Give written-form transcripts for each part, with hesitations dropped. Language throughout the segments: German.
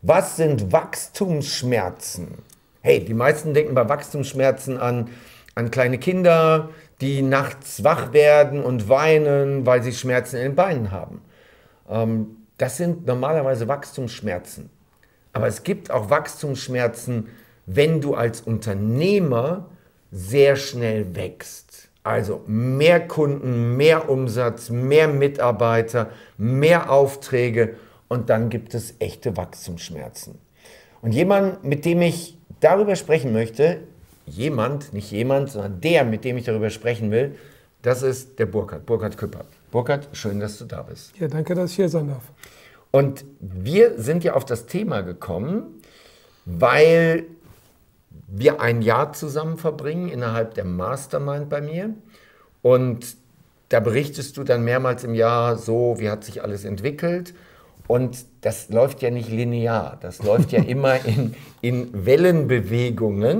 Was sind Wachstumsschmerzen? Hey, die meisten denken bei Wachstumsschmerzen an kleine Kinder, die nachts wach werden und weinen, weil sie Schmerzen in den Beinen haben. Das sind normalerweise Wachstumsschmerzen. Aber es gibt auch Wachstumsschmerzen, wenn du als Unternehmer sehr schnell wächst. Also mehr Kunden, mehr Umsatz, mehr Mitarbeiter, mehr Aufträge und dann gibt es echte Wachstumsschmerzen. Und jemand, mit dem ich darüber sprechen möchte, nicht jemand, sondern der, mit dem ich darüber sprechen will, das ist der Burkhard Küppert. Burkhard, schön, dass du da bist. Ja, danke, dass ich hier sein darf. Und wir sind ja auf das Thema gekommen, weil wir ein Jahr zusammen verbringen innerhalb der Mastermind bei mir. Und da berichtest du dann mehrmals im Jahr so, wie hat sich alles entwickelt. Und das läuft ja nicht linear, das läuft ja immer in Wellenbewegungen.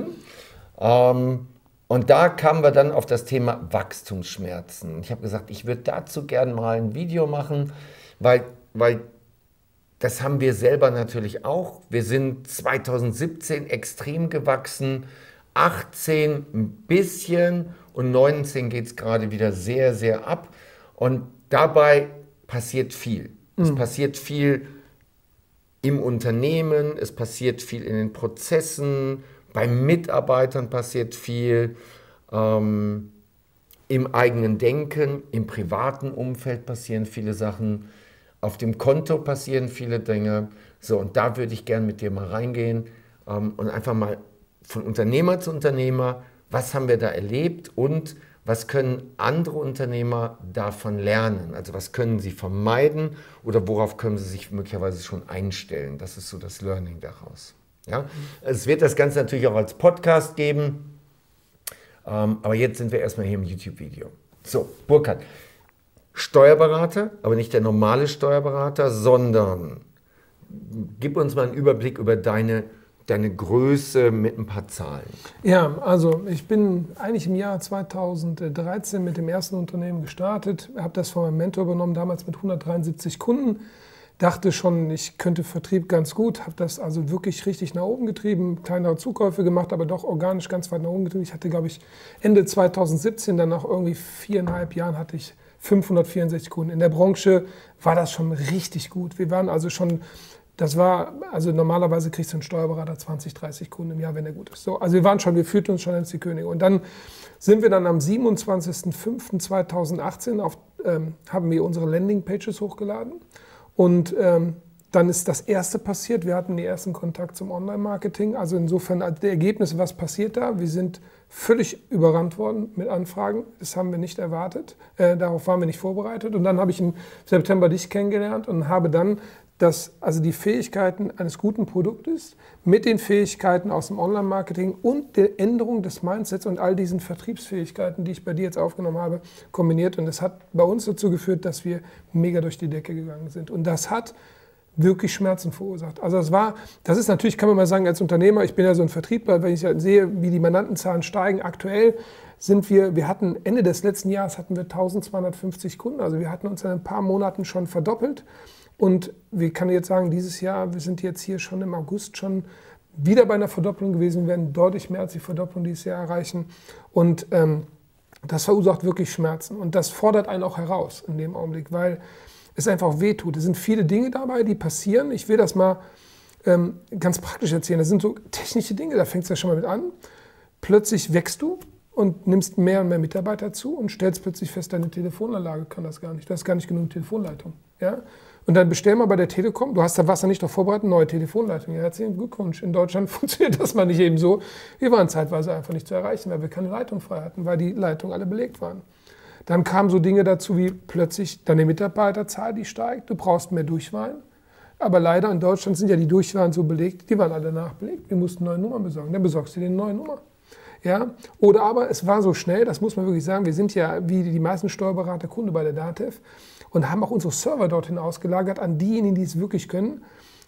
Und da kamen wir dann auf das Thema Wachstumsschmerzen. Ich habe gesagt, ich würde dazu gerne mal ein Video machen, weil das haben wir selber natürlich auch. Wir sind 2017 extrem gewachsen, 18 ein bisschen und 19 geht es gerade wieder sehr, sehr ab. Und dabei passiert viel. Es passiert viel im Unternehmen, es passiert viel in den Prozessen, bei Mitarbeitern passiert viel, im eigenen Denken, im privaten Umfeld passieren viele Sachen, auf dem Konto passieren viele Dinge. So, und da würde ich gerne mit dir mal reingehen und einfach mal von Unternehmer zu Unternehmer, was haben wir da erlebt und was können andere Unternehmer davon lernen? Also was können sie vermeiden oder worauf können sie sich möglicherweise schon einstellen? Das ist so das Learning daraus. Ja? Es wird das Ganze natürlich auch als Podcast geben, aber jetzt sind wir erstmal hier im YouTube-Video. So, Burkhard, Steuerberater, aber nicht der normale Steuerberater, sondern gib uns mal einen Überblick über deine Größe mit ein paar Zahlen. Ja, also ich bin eigentlich im Jahr 2013 mit dem ersten Unternehmen gestartet, habe das von meinem Mentor übernommen, damals mit 173 Kunden, dachte schon, ich könnte Vertrieb ganz gut, habe das also wirklich richtig nach oben getrieben, kleinere Zukäufe gemacht, aber doch organisch ganz weit nach oben getrieben. Ich hatte, glaube ich, Ende 2017, dann nach irgendwie 4,5 Jahren hatte ich 564 Kunden. In der Branche war das schon richtig gut. Wir waren also schon... also normalerweise kriegst du einen Steuerberater 20, 30 Kunden im Jahr, wenn er gut ist. So, also wir führten uns schon als die Könige. Und dann sind wir dann am 27.05.2018 haben wir unsere Landingpages hochgeladen. Und dann ist das Erste passiert. Wir hatten den ersten Kontakt zum Online-Marketing. Also insofern, die Ergebnisse, was passiert da? Wir sind völlig überrannt worden mit Anfragen. Das haben wir nicht erwartet. Darauf waren wir nicht vorbereitet. Und dann habe ich im September dich kennengelernt und habe dann also die Fähigkeiten eines guten Produktes mit den Fähigkeiten aus dem Online-Marketing und der Änderung des Mindsets und all diesen Vertriebsfähigkeiten, die ich bei dir jetzt aufgenommen habe, kombiniert. Und das hat bei uns dazu geführt, dass wir mega durch die Decke gegangen sind. Und das hat wirklich Schmerzen verursacht. Also das ist natürlich, kann man mal sagen, als Unternehmer, ich bin ja so ein Vertriebler, wenn ich sehe, wie die Mandantenzahlen steigen, aktuell wir hatten Ende des letzten Jahres hatten wir 1250 Kunden, also wir hatten uns in ein paar Monaten schon verdoppelt. Und wir kann jetzt sagen, dieses Jahr, wir sind jetzt hier schon im August schon wieder bei einer Verdopplung gewesen. Wir werden deutlich mehr als die Verdopplung dieses Jahr erreichen. Und das verursacht wirklich Schmerzen. Und das fordert einen auch heraus in dem Augenblick, weil es einfach wehtut. Es sind viele Dinge dabei, die passieren. Ich will das mal ganz praktisch erzählen. Das sind so technische Dinge, da fängt es ja schon mal mit an. Plötzlich wächst du und nimmst mehr und mehr Mitarbeiter zu und stellst plötzlich fest, deine Telefonanlage kann das gar nicht. Du hast gar nicht genug Telefonleitung. Ja? Und dann bestell mal bei der Telekom, du hast da Wasser nicht noch vorbereitet, neue Telefonleitung. Ja, herzlichen Glückwunsch. In Deutschland funktioniert das mal nicht eben so. Wir waren zeitweise einfach nicht zu erreichen, weil wir keine Leitung frei hatten, weil die Leitungen alle belegt waren. Dann kamen so Dinge dazu wie plötzlich deine Mitarbeiterzahl, die steigt, du brauchst mehr Durchwahlen. Aber leider in Deutschland sind ja die Durchwahlen so belegt, die waren alle nachbelegt. Wir mussten neue Nummern besorgen. Dann besorgst du dir eine neue Nummer. Ja? Oder aber es war so schnell, das muss man wirklich sagen, wir sind ja wie die meisten Steuerberater Kunde bei der DATEV und haben auch unsere Server dorthin ausgelagert an diejenigen, die es wirklich können.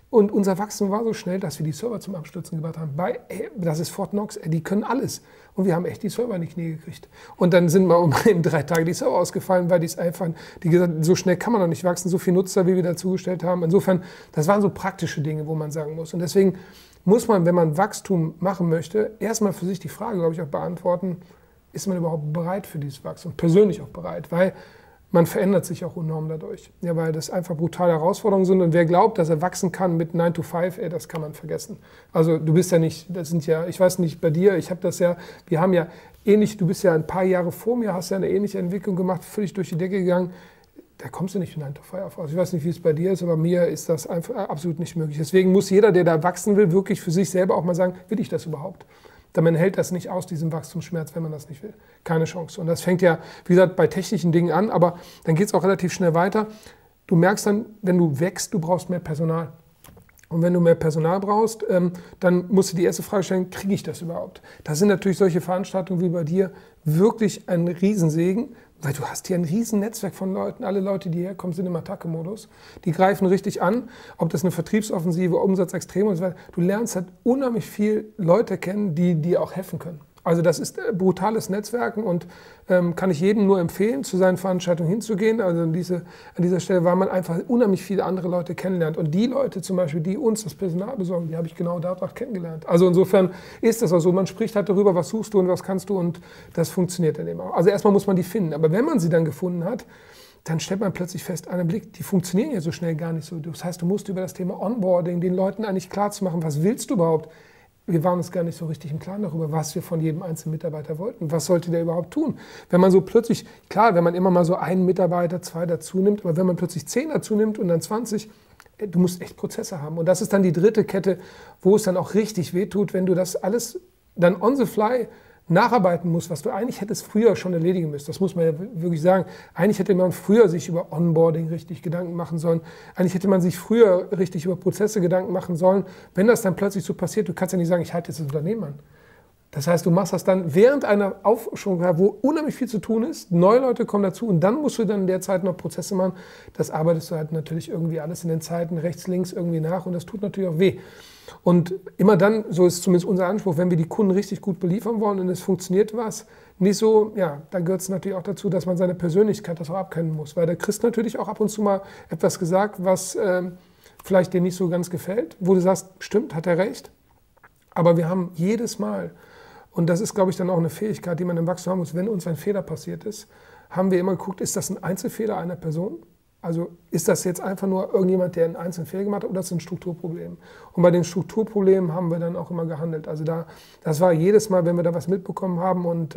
Und unser Wachstum war so schnell, dass wir die Server zum Abstürzen gebracht haben. Das ist Fort Knox, die können alles. Und wir haben echt die Server in die Knie gekriegt. Und dann sind mal in 3 Tagen die Server ausgefallen, weil die es einfach, die gesagt, so schnell kann man noch nicht wachsen, so viele Nutzer, wie wir dazugestellt haben. Insofern, das waren so praktische Dinge, wo man sagen muss. Und deswegen muss man, wenn man Wachstum machen möchte, erstmal für sich die Frage, glaube ich, auch beantworten, ist man überhaupt bereit für dieses Wachstum? Persönlich auch bereit, weil man verändert sich auch enorm dadurch. Ja, weil das einfach brutale Herausforderungen sind. Und wer glaubt, dass er wachsen kann mit 9 to 5, das kann man vergessen. Also du bist ja nicht, das sind ja, ich weiß nicht bei dir, ich habe das ja, wir haben ja ähnlich, du bist ja ein paar Jahre vor mir, hast ja eine ähnliche Entwicklung gemacht, völlig durch die Decke gegangen. Da kommst du nicht mit 9 to 5 aus. Ich weiß nicht, wie es bei dir ist, aber mir ist das einfach absolut nicht möglich. Deswegen muss jeder, der da wachsen will, wirklich für sich selber auch mal sagen, will ich das überhaupt? Denn man hält das nicht aus, diesen Wachstumsschmerz, wenn man das nicht will. Keine Chance. Und das fängt ja, wie gesagt, bei technischen Dingen an, aber dann geht es auch relativ schnell weiter. Du merkst dann, wenn du wächst, du brauchst mehr Personal. Und wenn du mehr Personal brauchst, dann musst du die erste Frage stellen, kriege ich das überhaupt? Das sind natürlich solche Veranstaltungen wie bei dir wirklich ein Riesensegen, weil du hast hier ein riesen Netzwerk von Leuten. Alle Leute, die herkommen, sind im Attacke-Modus. Die greifen richtig an, ob das eine Vertriebsoffensive, Umsatzextreme und so weiter. Du lernst halt unheimlich viel Leute kennen, die dir auch helfen können. Also das ist brutales Netzwerken und kann ich jedem nur empfehlen, zu seinen Veranstaltungen hinzugehen. Also an dieser Stelle, weil man einfach unheimlich viele andere Leute kennenlernt. Und die Leute zum Beispiel, die uns das Personal besorgen, die habe ich genau dort auch kennengelernt. Also insofern ist das auch so. Man spricht halt darüber, was suchst du und was kannst du und das funktioniert dann eben auch. Also erstmal muss man die finden. Aber wenn man sie dann gefunden hat, dann stellt man plötzlich fest, einen Blick, die funktionieren ja so schnell gar nicht so. Das heißt, du musst über das Thema Onboarding den Leuten eigentlich klar zu machen, was willst du überhaupt? Wir waren uns gar nicht so richtig im Klaren darüber, was wir von jedem einzelnen Mitarbeiter wollten. Was sollte der überhaupt tun? Wenn man so plötzlich, klar, wenn man immer mal so einen Mitarbeiter, 2 dazu nimmt, aber wenn man plötzlich 10 dazu nimmt und dann 20, du musst echt Prozesse haben. Und das ist dann die dritte Kette, wo es dann auch richtig wehtut, wenn du das alles dann on the fly nacharbeiten musst, was du eigentlich hättest früher schon erledigen müssen. Das muss man ja wirklich sagen. Eigentlich hätte man früher sich über Onboarding richtig Gedanken machen sollen. Eigentlich hätte man sich früher richtig über Prozesse Gedanken machen sollen. Wenn das dann plötzlich so passiert, du kannst ja nicht sagen, ich halte jetzt das Unternehmen an. Das heißt, du machst das dann während einer Aufschwung, wo unheimlich viel zu tun ist, neue Leute kommen dazu und dann musst du dann in der Zeit noch Prozesse machen. Das arbeitest du halt natürlich irgendwie alles in den Zeiten rechts, links irgendwie nach und das tut natürlich auch weh. Und immer dann, so ist zumindest unser Anspruch, wenn wir die Kunden richtig gut beliefern wollen und es funktioniert was, nicht so, ja, dann gehört es natürlich auch dazu, dass man seine Persönlichkeit das auch abkennen muss. Weil der Chris natürlich auch ab und zu mal etwas gesagt, was vielleicht dir nicht so ganz gefällt, wo du sagst, stimmt, hat er recht. Aber wir haben jedes Mal, und das ist, glaube ich, dann auch eine Fähigkeit, die man im Wachstum haben muss, wenn uns ein Fehler passiert ist, haben wir immer geguckt, ist das ein Einzelfehler einer Person? Also ist das jetzt einfach nur irgendjemand, der einen einzelnen Fehler gemacht hat, oder ist das ein Strukturproblem? Und bei den Strukturproblemen haben wir dann auch immer gehandelt. Also das war jedes Mal, wenn wir da was mitbekommen haben. Und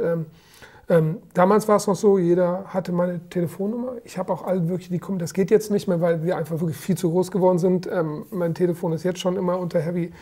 damals war es noch so, jeder hatte meine Telefonnummer. Ich habe auch alle wirklich, das geht jetzt nicht mehr, weil wir einfach wirklich viel zu groß geworden sind. Mein Telefon ist jetzt schon immer unter Heavy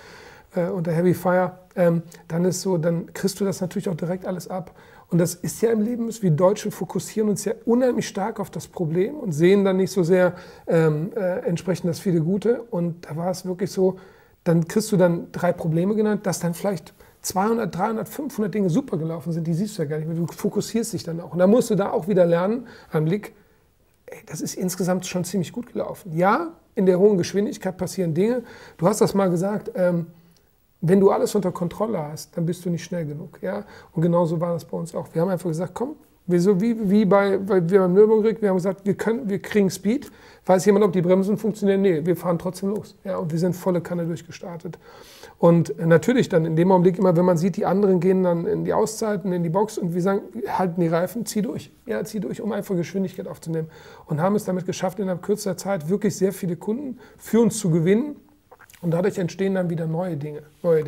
Fire. Dann ist so, dann kriegst du das natürlich auch direkt alles ab. Und das ist ja im Leben, wir Deutsche fokussieren uns ja unheimlich stark auf das Problem und sehen dann nicht so sehr entsprechend das viele Gute. Und da war es wirklich so, dann kriegst du dann 3 Probleme genannt, dass dann vielleicht 200, 300, 500 Dinge super gelaufen sind, die siehst du ja gar nicht mehr. Du fokussierst dich dann auch. Und da musst du da auch wieder lernen, einen Blick, das ist insgesamt schon ziemlich gut gelaufen. Ja, in der hohen Geschwindigkeit passieren Dinge. Du hast das mal gesagt, wenn du alles unter Kontrolle hast, dann bist du nicht schnell genug. Ja? Und genauso war das bei uns auch. Wir haben einfach gesagt, komm, wie beim Nürburgring, wir haben gesagt, wir kriegen Speed. Weiß jemand, ob die Bremsen funktionieren? Nee, wir fahren trotzdem los. Ja? Und wir sind volle Kanne durchgestartet. Und natürlich dann in dem Augenblick immer, wenn man sieht, die anderen gehen dann in die Auszeiten, in die Box und wir sagen, halten die Reifen, zieh durch. Ja, zieh durch, um einfach Geschwindigkeit aufzunehmen. Und haben es damit geschafft, innerhalb kürzester Zeit wirklich sehr viele Kunden für uns zu gewinnen. Und dadurch entstehen dann wieder neue Dinge.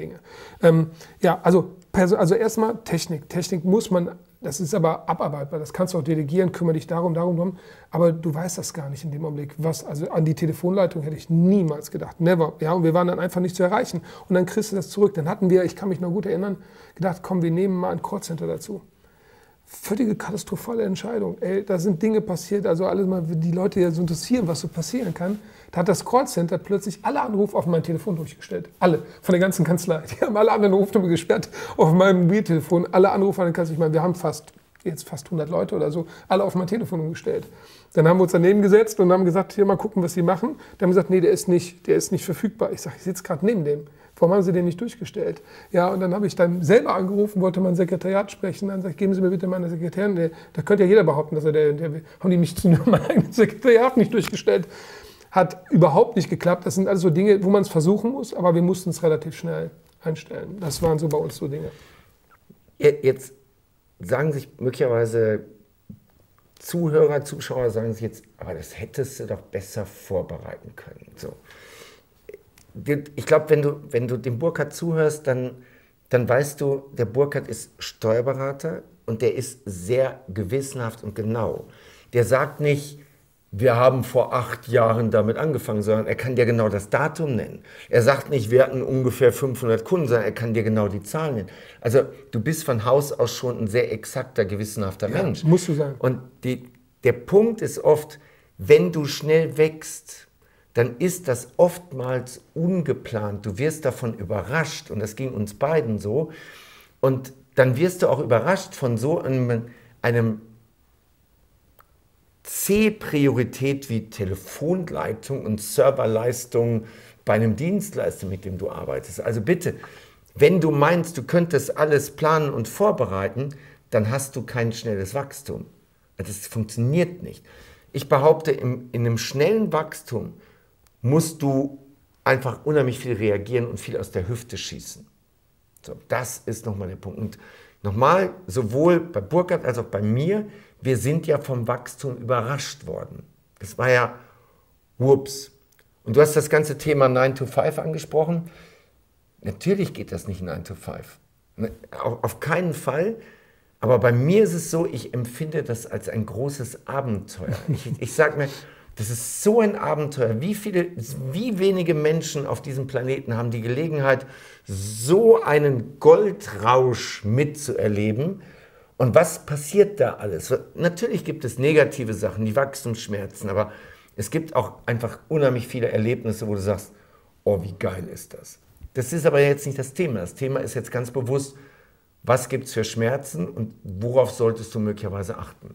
Also erstmal Technik. Technik muss man, das ist aber abarbeitbar, das kannst du auch delegieren, kümmere dich darum, aber du weißt das gar nicht in dem Augenblick. Also an die Telefonleitung hätte ich niemals gedacht, never. Ja, und wir waren dann einfach nicht zu erreichen. Und dann kriegst du das zurück. Dann hatten wir, ich kann mich noch gut erinnern, gedacht, komm, wir nehmen mal ein Callcenter dazu. Völlige katastrophale Entscheidung. Da sind Dinge passiert, also alles mal, die Leute ja so interessieren, was so passieren kann. Da hat das Callcenter plötzlich alle Anrufe auf mein Telefon durchgestellt. Alle, von der ganzen Kanzlei. Die haben alle anderen Rufnummern gesperrt auf meinem Mobiltelefon. Alle Anrufe an der Kanzlei. Ich meine, wir haben fast jetzt fast 100 Leute oder so, alle auf mein Telefon umgestellt. Dann haben wir uns daneben gesetzt und haben gesagt, hier mal gucken, was Sie machen. Dann haben wir gesagt, nee, der ist nicht verfügbar. Ich sage, ich sitze gerade neben dem. Warum haben Sie den nicht durchgestellt? Ja, und dann habe ich dann selber angerufen, wollte mein Sekretariat sprechen. Dann sage ich, geben Sie mir bitte meine Sekretärin. Da könnte ja jeder behaupten, dass haben die mich zu meinem eigenen Sekretariat nicht durchgestellt. Hat überhaupt nicht geklappt. Das sind alles so Dinge, wo man es versuchen muss, aber wir mussten es relativ schnell einstellen. Das waren so bei uns so Dinge. Jetzt sagen sich möglicherweise Zuhörer, Zuschauer, sagen sich jetzt, aber das hättest du doch besser vorbereiten können. So. Ich glaube, wenn du dem Burkhard zuhörst, dann weißt du, der Burkhard ist Steuerberater und der ist sehr gewissenhaft und genau. Der sagt nicht, wir haben vor 8 Jahren damit angefangen, sondern er kann dir genau das Datum nennen. Er sagt nicht, wir hatten ungefähr 500 Kunden, sondern er kann dir genau die Zahlen nennen. Also du bist von Haus aus schon ein sehr exakter, gewissenhafter Mensch. Musst du sein. Und der Punkt ist oft, wenn du schnell wächst, dann ist das oftmals ungeplant. Du wirst davon überrascht und das ging uns beiden so. Und dann wirst du auch überrascht von so einem C-Priorität wie Telefonleitung und Serverleistung bei einem Dienstleister, mit dem du arbeitest. Also bitte, wenn du meinst, du könntest alles planen und vorbereiten, dann hast du kein schnelles Wachstum. Das funktioniert nicht. Ich behaupte, in einem schnellen Wachstum musst du einfach unheimlich viel reagieren und viel aus der Hüfte schießen. So, das ist nochmal der Punkt. Und nochmal, sowohl bei Burkhard als auch bei mir, wir sind ja vom Wachstum überrascht worden. Das war ja, whoops. Und du hast das ganze Thema 9 to 5 angesprochen. Natürlich geht das nicht 9 to 5. Auf keinen Fall. Aber bei mir ist es so, ich empfinde das als ein großes Abenteuer. Ich sage mir, das ist so ein Abenteuer. Wie wenige Menschen auf diesem Planeten haben die Gelegenheit, so einen Goldrausch mitzuerleben. Und was passiert da alles? Natürlich gibt es negative Sachen, die Wachstumsschmerzen, aber es gibt auch einfach unheimlich viele Erlebnisse, wo du sagst, oh, wie geil ist das? Das ist aber jetzt nicht das Thema. Das Thema ist jetzt ganz bewusst, was gibt es für Schmerzen und worauf solltest du möglicherweise achten?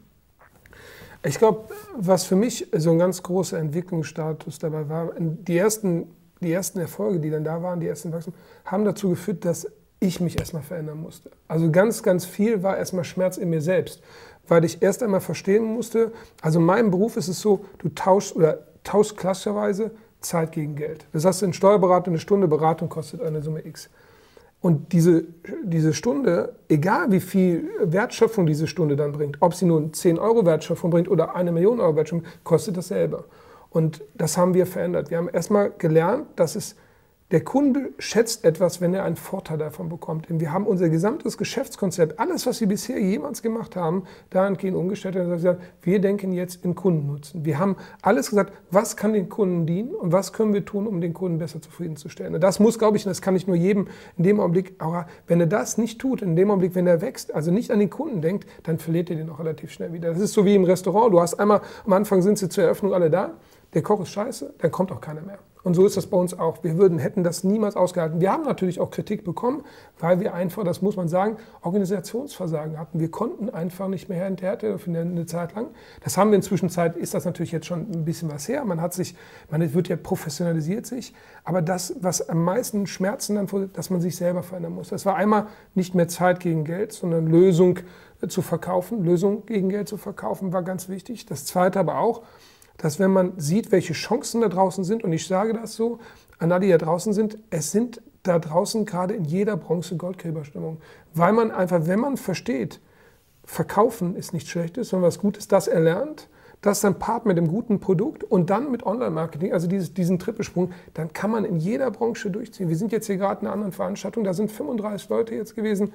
Ich glaube, was für mich so ein ganz großer Entwicklungsstatus dabei war, die ersten Erfolge, die dann da waren, die ersten Wachstum, haben dazu geführt, dass ich mich erstmal verändern musste. Also ganz, ganz viel war erstmal Schmerz in mir selbst, weil ich erst einmal verstehen musste, also in meinem Beruf ist es so, du tauschst klassischerweise Zeit gegen Geld. Das heißt, ein Steuerberater, eine Stunde Beratung kostet eine Summe X. Und diese Stunde, egal wie viel Wertschöpfung diese Stunde dann bringt, ob sie nun 10 Euro Wertschöpfung bringt oder 1 Million Euro Wertschöpfung, kostet dasselbe. Und das haben wir verändert. Wir haben erstmal gelernt, dass der Kunde schätzt etwas, wenn er einen Vorteil davon bekommt. Und wir haben unser gesamtes Geschäftskonzept, alles, was wir bisher jemals gemacht haben, dahingehend umgestellt und gesagt, wir denken jetzt in Kundennutzen. Wir haben alles gesagt, was kann den Kunden dienen und was können wir tun, um den Kunden besser zufriedenzustellen. Und das muss, glaube ich, und das kann ich nur jedem in dem Augenblick, aber wenn er das nicht tut, in dem Augenblick, wenn er wächst, also nicht an den Kunden denkt, dann verliert er den auch relativ schnell wieder. Das ist so wie im Restaurant. Du hast einmal, am Anfang sind sie zur Eröffnung alle da, der Koch ist scheiße, dann kommt auch keiner mehr. Und so ist das bei uns auch. Wir hätten das niemals ausgehalten. Wir haben natürlich auch Kritik bekommen, weil wir einfach, das muss man sagen, Organisationsversagen hatten. Wir konnten einfach nicht mehr hinterher für eine Zeit lang. Das haben wir inzwischen ist das natürlich jetzt schon ein bisschen was her. Man wird ja professionalisiert sich. Aber das, was am meisten Schmerzen dann, dass man sich selber verändern muss. Das war einmal nicht mehr Zeit gegen Geld, sondern Lösung zu verkaufen. Lösung gegen Geld zu verkaufen war ganz wichtig. Das Zweite aber auch, dass wenn man sieht, welche Chancen da draußen sind, und ich sage das so, an alle, die da draußen sind, es sind da draußen gerade in jeder Branche Goldgräberstimmung. Weil man einfach, wenn man versteht, verkaufen ist nichts Schlechtes, sondern was Gutes, das erlernt, das dann paart mit dem guten Produkt und dann mit Online-Marketing, also diesen Trippelsprung, dann kann man in jeder Branche durchziehen. Wir sind jetzt hier gerade in einer anderen Veranstaltung, da sind 35 Leute jetzt gewesen.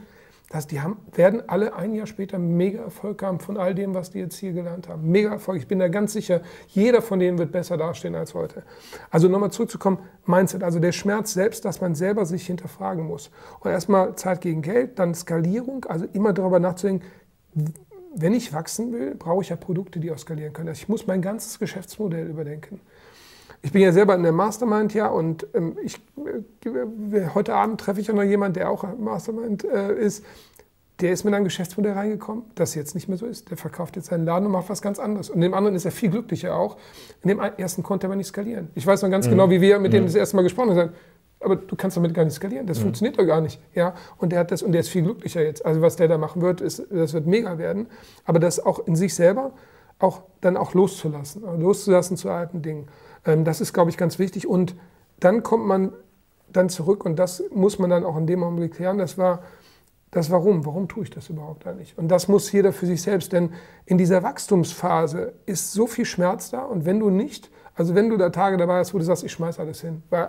Werden alle ein Jahr später mega Erfolg haben von all dem, was die jetzt hier gelernt haben. Mega Erfolg. Ich bin da ganz sicher, jeder von denen wird besser dastehen als heute. Also nochmal zurückzukommen, Mindset, also der Schmerz selbst, dass man selber sich hinterfragen muss. Und erstmal Zeit gegen Geld, dann Skalierung, also immer darüber nachzudenken, wenn ich wachsen will, brauche ich ja Produkte, die auch skalieren können. Also ich muss mein ganzes Geschäftsmodell überdenken. Ich bin ja selber in der Mastermind, ja, und heute Abend treffe ich auch noch jemanden, der auch Mastermind ist. der ist mit einem Geschäftsmodell reingekommen, das jetzt nicht mehr so ist. Der verkauft jetzt seinen Laden und macht was ganz anderes. Und in dem anderen ist er viel glücklicher auch. In dem ersten konnte er aber nicht skalieren. Ich weiß noch ganz genau, wie wir mit dem das erste Mal gesprochen haben. Aber du kannst damit gar nicht skalieren. Das funktioniert doch gar nicht. Ja? Und der ist viel glücklicher jetzt. Also was der da machen wird, das wird mega werden. Aber das auch in sich selber dann auch loszulassen zu alten Dingen. Das ist, glaube ich, ganz wichtig. Und dann kommt man dann zurück und das muss man dann auch in dem Moment klären. Das Warum. Warum tue ich das überhaupt eigentlich? Und das muss jeder für sich selbst, denn in dieser Wachstumsphase ist so viel Schmerz da und wenn du da Tage dabei hast, wo du sagst, ich schmeiß alles hin, weil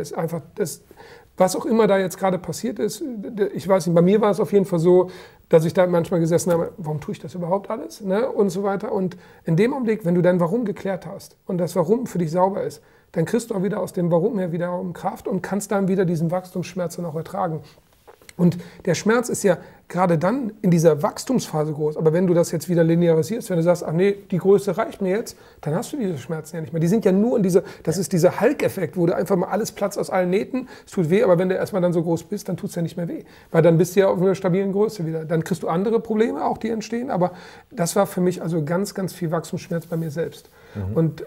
was auch immer da jetzt gerade passiert ist, ich weiß nicht, bei mir war es auf jeden Fall so, dass ich da manchmal gesessen habe, warum tue ich das überhaupt alles? Ne? Und so weiter. Und in dem Augenblick, wenn du dein Warum geklärt hast und das Warum für dich sauber ist, dann kriegst du auch wieder aus dem Warum her wieder Kraft und kannst dann wieder diesen Wachstumsschmerz dann auch ertragen. Und der Schmerz ist ja gerade dann in dieser Wachstumsphase groß. Aber wenn du das jetzt wieder linearisierst, wenn du sagst, ach nee, die Größe reicht mir jetzt, dann hast du diese Schmerzen ja nicht mehr. Die sind ja nur das ist dieser Hulk-Effekt, wo du einfach mal alles platzt aus allen Nähten. Es tut weh, aber wenn du erstmal dann so groß bist, dann tut es ja nicht mehr weh. Weil dann bist du ja auf einer stabilen Größe wieder. Dann kriegst du andere Probleme auch, die entstehen. Aber das war für mich also ganz, ganz viel Wachstumsschmerz bei mir selbst. Und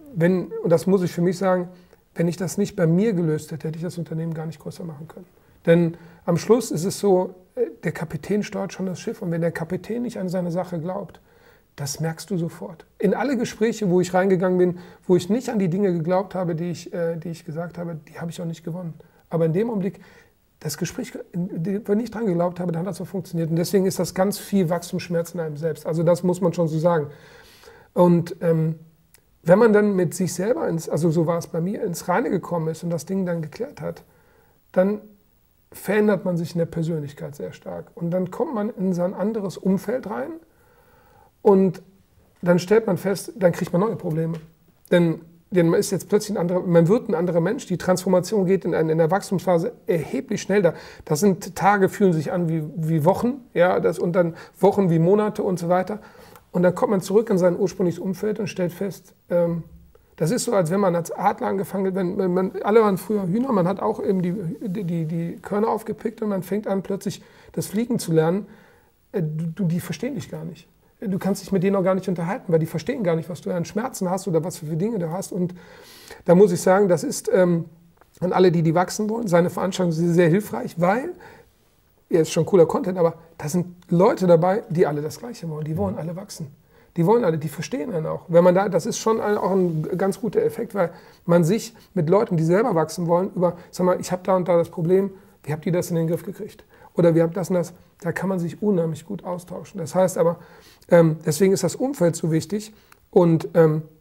das muss ich für mich sagen, wenn ich das nicht bei mir gelöst hätte, hätte ich das Unternehmen gar nicht größer machen können. Denn am Schluss ist es so, der Kapitän steuert schon das Schiff und wenn der Kapitän nicht an seine Sache glaubt, das merkst du sofort. In alle Gespräche, wo ich reingegangen bin, wo ich nicht an die Dinge geglaubt habe, die ich gesagt habe, die habe ich auch nicht gewonnen. Aber in dem Augenblick, das Gespräch, wenn ich dran geglaubt habe, dann hat das so funktioniert. Und deswegen ist das ganz viel Wachstumsschmerz in einem selbst. Also das muss man schon so sagen. Und wenn man dann mit sich selber, also so war es bei mir, ins Reine gekommen ist und das Ding dann geklärt hat, dann verändert man sich in der Persönlichkeit sehr stark. Und dann kommt man in sein anderes Umfeld rein und dann stellt man fest, dann kriegt man neue Probleme. Denn man ist jetzt plötzlich man wird ein anderer Mensch. Die Transformation geht in der Wachstumsphase erheblich schnell. Das sind Tage, fühlen sich an wie Wochen, ja, und dann Wochen wie Monate und so weiter. Und dann kommt man zurück in sein ursprüngliches Umfeld und stellt fest, das ist so, als wenn man als Adler angefangen hat, alle waren früher Hühner, man hat auch eben die Körner aufgepickt und man fängt an, plötzlich das Fliegen zu lernen. Die verstehen dich gar nicht. Du kannst dich mit denen auch gar nicht unterhalten, weil die verstehen gar nicht, was du an Schmerzen hast oder was für Dinge du hast. Und da muss ich sagen, das ist an alle, die wachsen wollen, seine Veranstaltung ist sehr hilfreich, weil, ja, ist schon cooler Content, aber da sind Leute dabei, die alle das Gleiche wollen. Die wollen alle wachsen. Die wollen alle, die verstehen einen auch. Das ist schon auch ein ganz guter Effekt, weil man sich mit Leuten, die selber wachsen wollen, sag mal, ich habe da und da das Problem, wie habt ihr das in den Griff gekriegt? Oder wie habt das und das? Da kann man sich unheimlich gut austauschen. Das heißt aber, deswegen ist das Umfeld so wichtig. Und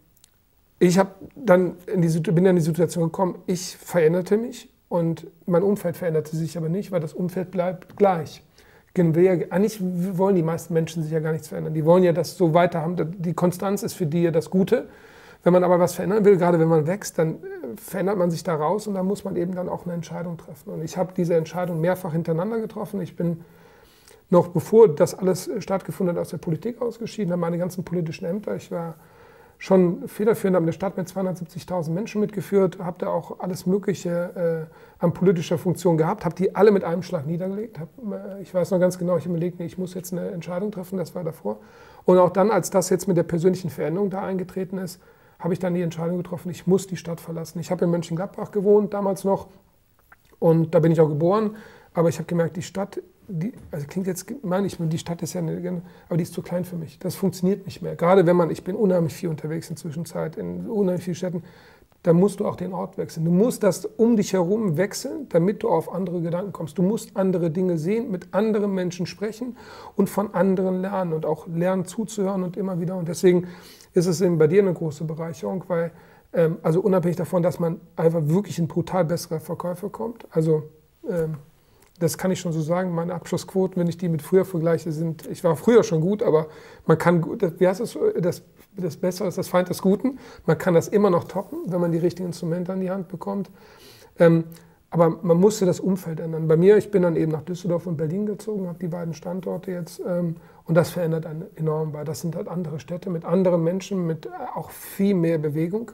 ich bin dann in die Situation gekommen, ich veränderte mich und mein Umfeld veränderte sich aber nicht, weil das Umfeld bleibt gleich. Eigentlich wollen die meisten Menschen sich ja gar nichts verändern. Die wollen ja das so weiter haben. Die Konstanz ist für die ja das Gute. Wenn man aber was verändern will, gerade wenn man wächst, dann verändert man sich da raus und dann muss man eben dann auch eine Entscheidung treffen. Und ich habe diese Entscheidung mehrfach hintereinander getroffen. Ich bin noch, bevor das alles stattgefunden hat, aus der Politik ausgeschieden, habe meine ganzen politischen Ämter. Ich war schon federführend, habe eine Stadt mit 270.000 Menschen mitgeführt, habe da auch alles Mögliche an politischer Funktion gehabt, habe die alle mit einem Schlag niedergelegt. Ich weiß noch ganz genau, ich habe überlegt, ich muss jetzt eine Entscheidung treffen, das war davor. Und auch dann, als das jetzt mit der persönlichen Veränderung da eingetreten ist, habe ich dann die Entscheidung getroffen, ich muss die Stadt verlassen. Ich habe in Mönchengladbach gewohnt, damals noch, und da bin ich auch geboren, aber ich habe gemerkt, die Stadt, klingt jetzt, die Stadt ist ja aber die ist zu klein für mich. Das funktioniert nicht mehr. Gerade ich bin unheimlich viel unterwegs in der Zwischenzeit, in unheimlich vielen Städten, da musst du auch den Ort wechseln. Du musst das um dich herum wechseln, damit du auf andere Gedanken kommst. Du musst andere Dinge sehen, mit anderen Menschen sprechen und von anderen lernen und auch lernen zuzuhören und immer wieder. Und deswegen ist es eben bei dir eine große Bereicherung, weil, also unabhängig davon, dass man einfach wirklich ein brutal besserer Verkäufer kommt, also das kann ich schon so sagen, meine Abschlussquoten, wenn ich die mit früher vergleiche, ich war früher schon gut, aber man kann, wie heißt das Bessere ist das Feind des Guten, man kann das immer noch toppen, wenn man die richtigen Instrumente an die Hand bekommt, aber man musste das Umfeld ändern. Bei mir, ich bin dann eben nach Düsseldorf und Berlin gezogen, habe die beiden Standorte jetzt und das verändert einen enorm, weil das sind halt andere Städte mit anderen Menschen, mit auch viel mehr Bewegung.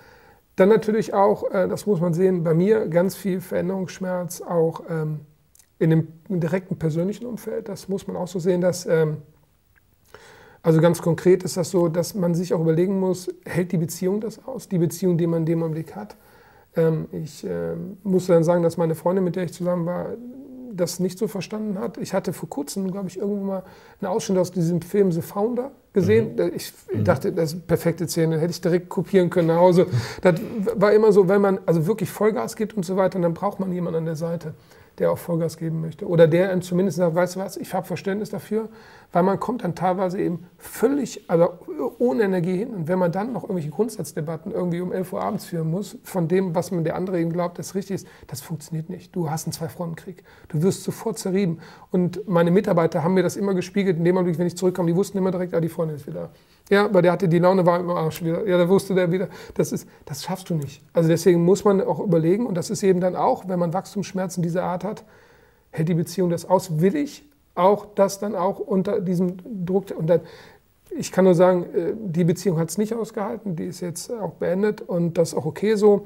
Dann natürlich auch, das muss man sehen, bei mir ganz viel Veränderungsschmerz, auch in dem direkten persönlichen Umfeld, das muss man auch so sehen, dass, also ganz konkret ist das so, dass man sich auch überlegen muss, hält die Beziehung das aus, die Beziehung, die man in dem Augenblick hat. Ich musste dann sagen, dass meine Freundin, mit der ich zusammen war, das nicht so verstanden hat. Ich hatte vor kurzem, glaube ich, irgendwann mal einen Ausschnitt aus diesem Film The Founder gesehen. Ich dachte, das ist eine perfekte Szene, hätte ich direkt kopieren können nach Hause. Das war immer so, wenn man also wirklich Vollgas gibt und so weiter, dann braucht man jemanden an der Seite, der auch Vollgas geben möchte. Oder der einem zumindest sagt, weißt du was, ich habe Verständnis dafür, weil man kommt dann teilweise eben völlig, also ohne Energie hin. Und wenn man dann noch irgendwelche Grundsatzdebatten irgendwie um 11 Uhr abends führen muss, von dem, was man der andere eben glaubt, das richtig ist, das funktioniert nicht. Du hast einen Zwei-Fronten-Krieg. Du wirst sofort zerrieben. Und meine Mitarbeiter haben mir das immer gespiegelt, in dem Augenblick, wenn ich zurückkomme, die wussten immer direkt, die Freundin ist wieder. Ja, weil der hatte die Laune, war im Arsch wieder. Ja, da wusste der wieder, das schaffst du nicht. Also deswegen muss man auch überlegen, und das ist eben dann auch, wenn man Wachstumsschmerzen dieser Art hat, hält die Beziehung das aus? Will ich auch das dann auch unter diesem Druck? Und dann, ich kann nur sagen, die Beziehung hat es nicht ausgehalten, die ist jetzt auch beendet und das ist auch okay so,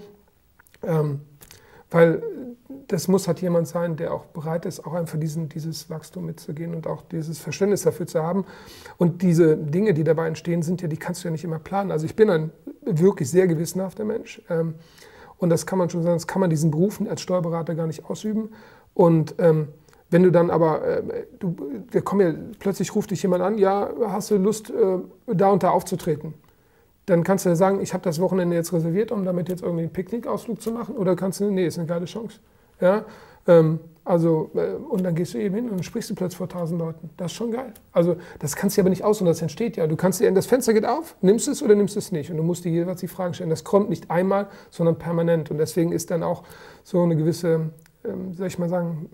weil das muss halt jemand sein, der auch bereit ist, auch einfach dieses Wachstum mitzugehen und auch dieses Verständnis dafür zu haben. Und diese Dinge, die dabei entstehen, sind ja, die kannst du ja nicht immer planen. Also ich bin ein wirklich sehr gewissenhafter Mensch und das kann man schon sagen, das kann man diesen Beruf als Steuerberater gar nicht ausüben. Und wenn du dann aber, plötzlich ruft dich jemand an, ja, hast du Lust, da und da aufzutreten? Dann kannst du ja sagen, ich habe das Wochenende jetzt reserviert, um damit jetzt irgendwie einen Picknickausflug zu machen. Oder kannst du, nee, ist eine geile Chance. Ja? Und dann gehst du eben hin und dann sprichst du plötzlich vor 1000 Leuten. Das ist schon geil. Also das kannst du aber nicht aus und das entsteht ja. Du kannst dir, das Fenster geht auf, nimmst es oder nimmst es nicht. Und du musst dir jeweils die Fragen stellen. Das kommt nicht einmal, sondern permanent. Und deswegen ist dann auch so eine gewisse, soll ich mal sagen,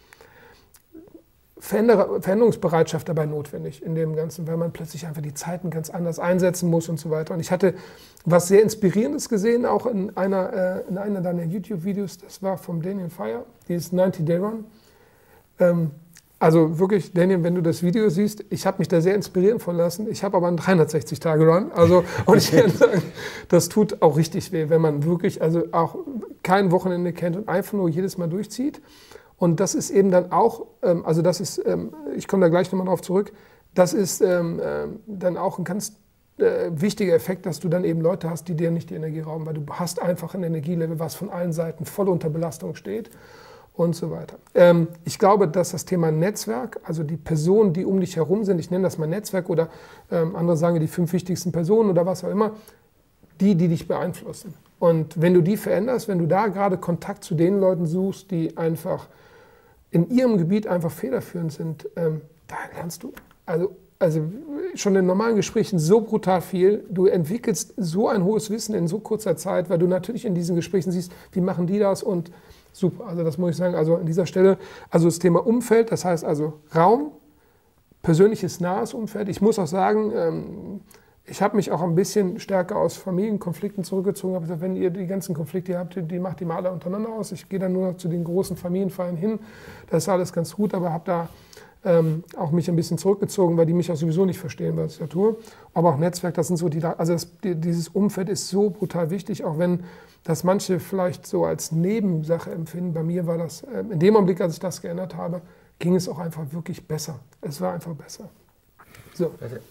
Veränderungsbereitschaft dabei notwendig in dem Ganzen, weil man plötzlich einfach die Zeiten ganz anders einsetzen muss und so weiter. Und ich hatte was sehr Inspirierendes gesehen, auch in einer deiner YouTube-Videos, das war vom Daniel Fire, dieses 90-Day Run. Also wirklich, Daniel, wenn du das Video siehst, ich habe mich da sehr inspirieren von lassen. Ich habe aber einen 360-Tage-Run. Also, und ich kann sagen, das tut auch richtig weh, wenn man wirklich also auch kein Wochenende kennt und einfach nur jedes Mal durchzieht. Und das ist eben dann auch, also das ist, ich komme da gleich nochmal drauf zurück, das ist dann auch ein ganz wichtiger Effekt, dass du dann eben Leute hast, die dir nicht die Energie rauben, weil du hast einfach ein Energielevel, was von allen Seiten voll unter Belastung steht und so weiter. Ich glaube, dass das Thema Netzwerk, also die Personen, die um dich herum sind, ich nenne das mal Netzwerk oder andere sagen die 5 wichtigsten Personen oder was auch immer, die dich beeinflussen. Und wenn du die veränderst, wenn du da gerade Kontakt zu den Leuten suchst, die einfach in ihrem Gebiet einfach federführend sind, da lernst du also schon in normalen Gesprächen so brutal viel. Du entwickelst so ein hohes Wissen in so kurzer Zeit, weil du natürlich in diesen Gesprächen siehst, wie machen die das und super. Also das muss ich sagen, also an dieser Stelle, also das Thema Umfeld, das heißt also Raum, persönliches nahes Umfeld. Ich muss auch sagen, ich habe mich auch ein bisschen stärker aus Familienkonflikten zurückgezogen. Ich habe gesagt, wenn ihr die ganzen Konflikte habt, die macht die mal alle untereinander aus. Ich gehe dann nur noch zu den großen Familienfeiern hin. Das ist alles ganz gut, aber habe da auch mich ein bisschen zurückgezogen, weil die mich auch sowieso nicht verstehen, was ich da tue. Aber auch Netzwerk, das sind so dieses Umfeld ist so brutal wichtig, auch wenn das manche vielleicht so als Nebensache empfinden. Bei mir war das, in dem Augenblick, als ich das geändert habe, ging es auch einfach wirklich besser. Es war einfach besser. So.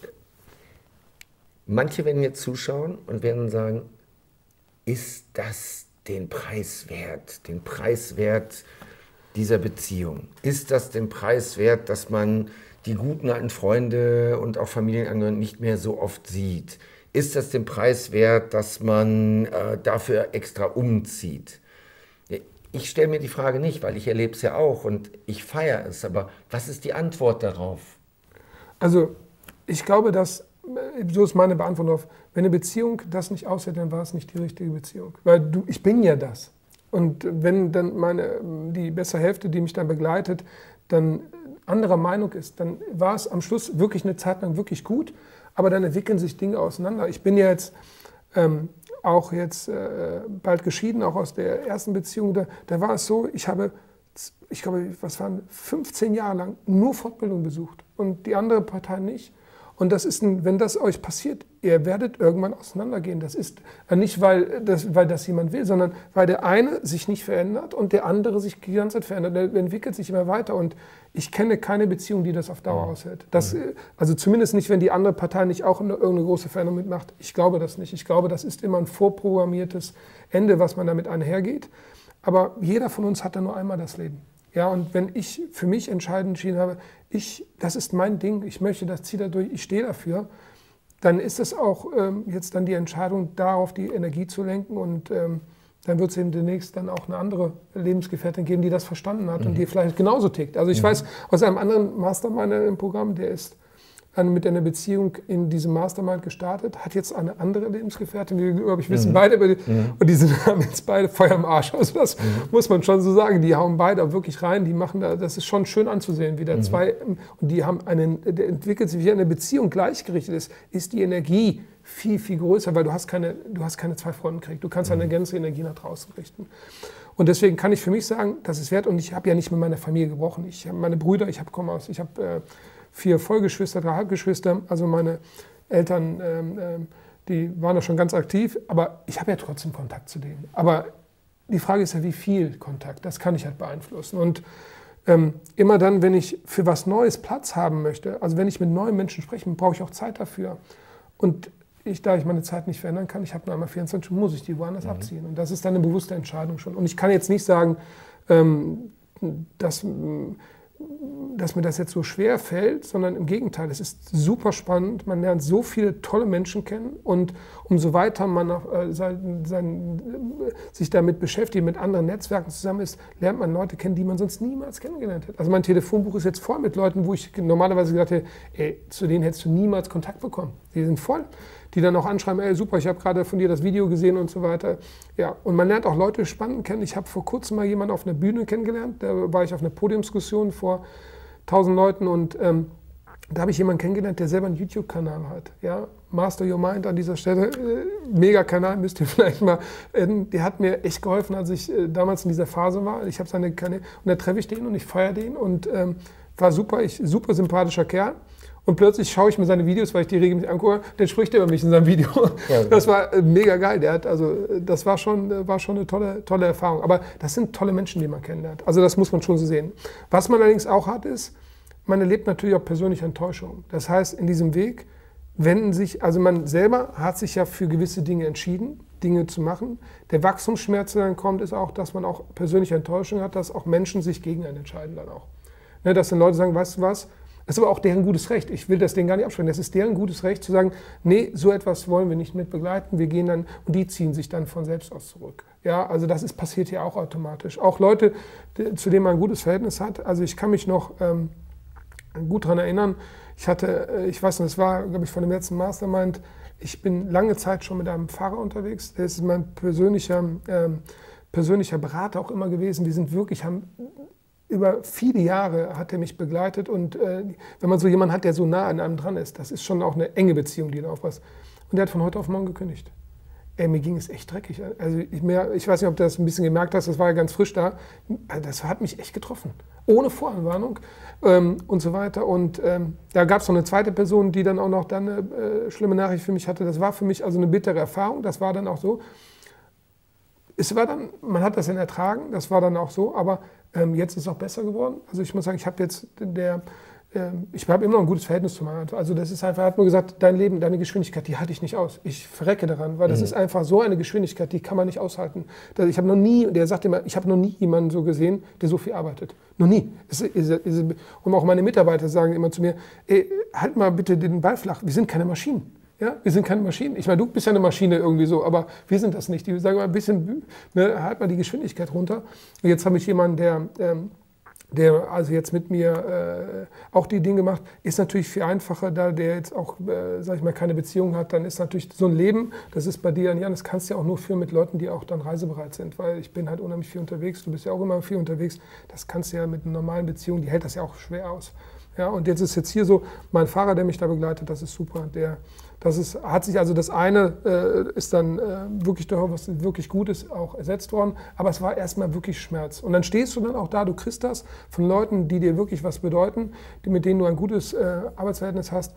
Manche werden jetzt zuschauen und werden sagen, ist das den Preis wert dieser Beziehung? Ist das den Preis wert, dass man die guten alten Freunde und auch Familienangehörigen nicht mehr so oft sieht? Ist das den Preis wert, dass man dafür extra umzieht? Ich stelle mir die Frage nicht, weil ich erlebe es ja auch und ich feiere es, aber was ist die Antwort darauf? Also ich glaube, dass so ist meine Beantwortung darauf. Wenn eine Beziehung das nicht aushält, dann war es nicht die richtige Beziehung. Weil ich bin ja das. Und wenn dann die bessere Hälfte, die mich dann begleitet, dann anderer Meinung ist, dann war es am Schluss wirklich eine Zeit lang wirklich gut, aber dann entwickeln sich Dinge auseinander. Ich bin ja jetzt auch jetzt bald geschieden, auch aus der ersten Beziehung. Da war es so, ich glaube, 15 Jahre lang nur Fortbildung besucht und die andere Partei nicht. Und das ist, wenn das euch passiert, ihr werdet irgendwann auseinandergehen. Das ist nicht, weil das jemand will, sondern weil der eine sich nicht verändert und der andere sich die ganze Zeit verändert. Der entwickelt sich immer weiter. Und ich kenne keine Beziehung, die das auf Dauer aushält. Also zumindest nicht, wenn die andere Partei nicht auch irgendeine große Veränderung mitmacht. Ich glaube das nicht. Ich glaube, das ist immer ein vorprogrammiertes Ende, was man damit einhergeht. Aber jeder von uns hat da nur einmal das Leben. Ja, und wenn ich für mich entschieden habe, das ist mein Ding, ich möchte das, ziehe da durch, ich stehe dafür, dann ist es auch jetzt dann die Entscheidung, darauf die Energie zu lenken und dann wird es eben demnächst dann auch eine andere Lebensgefährtin geben, die das verstanden hat und die vielleicht genauso tickt. Also ich weiß aus einem anderen Mastermind im Programm, der ist mit einer Beziehung in diesem Mastermind gestartet, hat jetzt eine andere Lebensgefährtin, wir, glaube ich, wissen beide, und die haben jetzt beide Feuer im Arsch. Also das muss man schon so sagen, die hauen beide wirklich rein, die machen das ist schon schön anzusehen, wie da zwei, und die haben der entwickelt sich, wie eine Beziehung gleichgerichtet ist die Energie viel, viel größer, weil du hast keine zwei Frontenkrieg, du kannst eine ganze Energie nach draußen richten. Und deswegen kann ich für mich sagen, das ist wert, und ich habe ja nicht mit meiner Familie gebrochen, ich habe meine Brüder, ich habe 4 Vollgeschwister, 3 Halbgeschwister, also meine Eltern, die waren da schon ganz aktiv, aber ich habe ja trotzdem Kontakt zu denen. Aber die Frage ist ja, wie viel Kontakt, das kann ich halt beeinflussen. Und immer dann, wenn ich für was Neues Platz haben möchte, also wenn ich mit neuen Menschen spreche, brauche ich auch Zeit dafür. Und da ich meine Zeit nicht verändern kann, ich habe nur einmal 24 Stunden, muss ich die woanders abziehen. Und das ist dann eine bewusste Entscheidung schon. Und ich kann jetzt nicht sagen, dass mir das jetzt so schwer fällt, sondern im Gegenteil, es ist super spannend, man lernt so viele tolle Menschen kennen und umso weiter man sich damit beschäftigt, mit anderen Netzwerken zusammen ist, lernt man Leute kennen, die man sonst niemals kennengelernt hätte. Also mein Telefonbuch ist jetzt voll mit Leuten, wo ich normalerweise gesagt hätte, zu denen hättest du niemals Kontakt bekommen. Die sind voll. Die dann auch anschreiben, super, ich habe gerade von dir das Video gesehen und so weiter. Ja, und man lernt auch Leute spannend kennen. Ich habe vor kurzem mal jemanden auf einer Bühne kennengelernt, da war ich auf einer Podiumsdiskussion vor 1000 Leuten und da habe ich jemanden kennengelernt, der selber einen YouTube-Kanal hat. Ja, Master Your Mind an dieser Stelle, Mega-Kanal, müsst ihr vielleicht mal, der hat mir echt geholfen, als ich damals in dieser Phase war. Ich habe seine Kanäle, und da treffe ich den und ich feiere den und war super, super sympathischer Kerl. Und plötzlich schaue ich mir seine Videos, weil ich die regelmäßig angucke, dann spricht er über mich in seinem Video. Ja, das war mega geil. Das war schon eine tolle Erfahrung. Aber das sind tolle Menschen, die man kennenlernt. Also das muss man schon so sehen. Was man allerdings auch hat, ist, man erlebt natürlich auch persönliche Enttäuschung. Das heißt, in diesem Weg also man selber hat sich ja für gewisse Dinge entschieden, Dinge zu machen. Der Wachstumsschmerz, der dann kommt, ist auch, dass man auch persönliche Enttäuschung hat, dass auch Menschen sich gegen einen entscheiden dann auch. Ne, dass dann Leute sagen, weißt du was, das ist aber auch deren gutes Recht. Ich will das denen gar nicht absprechen. Das ist deren gutes Recht zu sagen, nee, so etwas wollen wir nicht mit begleiten. Wir gehen dann, und die ziehen sich dann von selbst aus zurück. Ja, also das passiert ja auch automatisch. Auch Leute, zu denen man ein gutes Verhältnis hat. Also ich kann mich noch gut daran erinnern. Ich weiß nicht, das war, glaube ich, von dem letzten Mastermind. Ich bin lange Zeit schon mit einem Pfarrer unterwegs. Der ist mein persönlicher Berater auch immer gewesen. Wir sind wirklich, über viele Jahre hat er mich begleitet und wenn man so jemanden hat, der so nah an einem dran ist, das ist schon auch eine enge Beziehung, die da aufpasst. Und der hat von heute auf morgen gekündigt. Mir ging es echt dreckig. Also ich weiß nicht, ob du das ein bisschen gemerkt hast, das war ja ganz frisch da. Das hat mich echt getroffen. Ohne Voranwarnung und so weiter. Und da gab es noch eine zweite Person, die dann auch noch eine schlimme Nachricht für mich hatte. Das war für mich also eine bittere Erfahrung. Das war dann auch so. Man hat das dann ertragen, das war dann auch so, aber jetzt ist es auch besser geworden. Also ich muss sagen, ich habe immer noch ein gutes Verhältnis zu meinem. Also das ist einfach, er hat nur gesagt, dein Leben, deine Geschwindigkeit, die halte ich nicht aus. Ich verrecke daran, weil das ist einfach so eine Geschwindigkeit, die kann man nicht aushalten. Der sagt immer, ich habe noch nie jemanden so gesehen, der so viel arbeitet. Noch nie. Und auch meine Mitarbeiter sagen immer zu mir, halt mal bitte den Ball flach, wir sind keine Maschinen. Ja, wir sind keine Maschinen. Ich meine, du bist ja eine Maschine irgendwie so, aber wir sind das nicht. Die sagen mal ein bisschen, halt mal die Geschwindigkeit runter. Und jetzt habe ich jemanden, der also jetzt mit mir auch die Dinge macht, ist natürlich viel einfacher, da der jetzt auch, sag ich mal, keine Beziehung hat, dann ist natürlich so ein Leben, das ist bei dir, Jan, das kannst du ja auch nur führen mit Leuten, die auch dann reisebereit sind, weil ich bin halt unheimlich viel unterwegs, du bist ja auch immer viel unterwegs, das kannst du ja mit einer normalen Beziehung, die hält das ja auch schwer aus. Ja, und jetzt ist hier so, mein Fahrer, der mich da begleitet, das ist super, das eine ist dann wirklich durch was wirklich Gutes auch ersetzt worden, aber es war erstmal wirklich Schmerz. Und dann stehst du dann auch da, du kriegst das von Leuten, die dir wirklich was bedeuten, mit denen du ein gutes Arbeitsverhältnis hast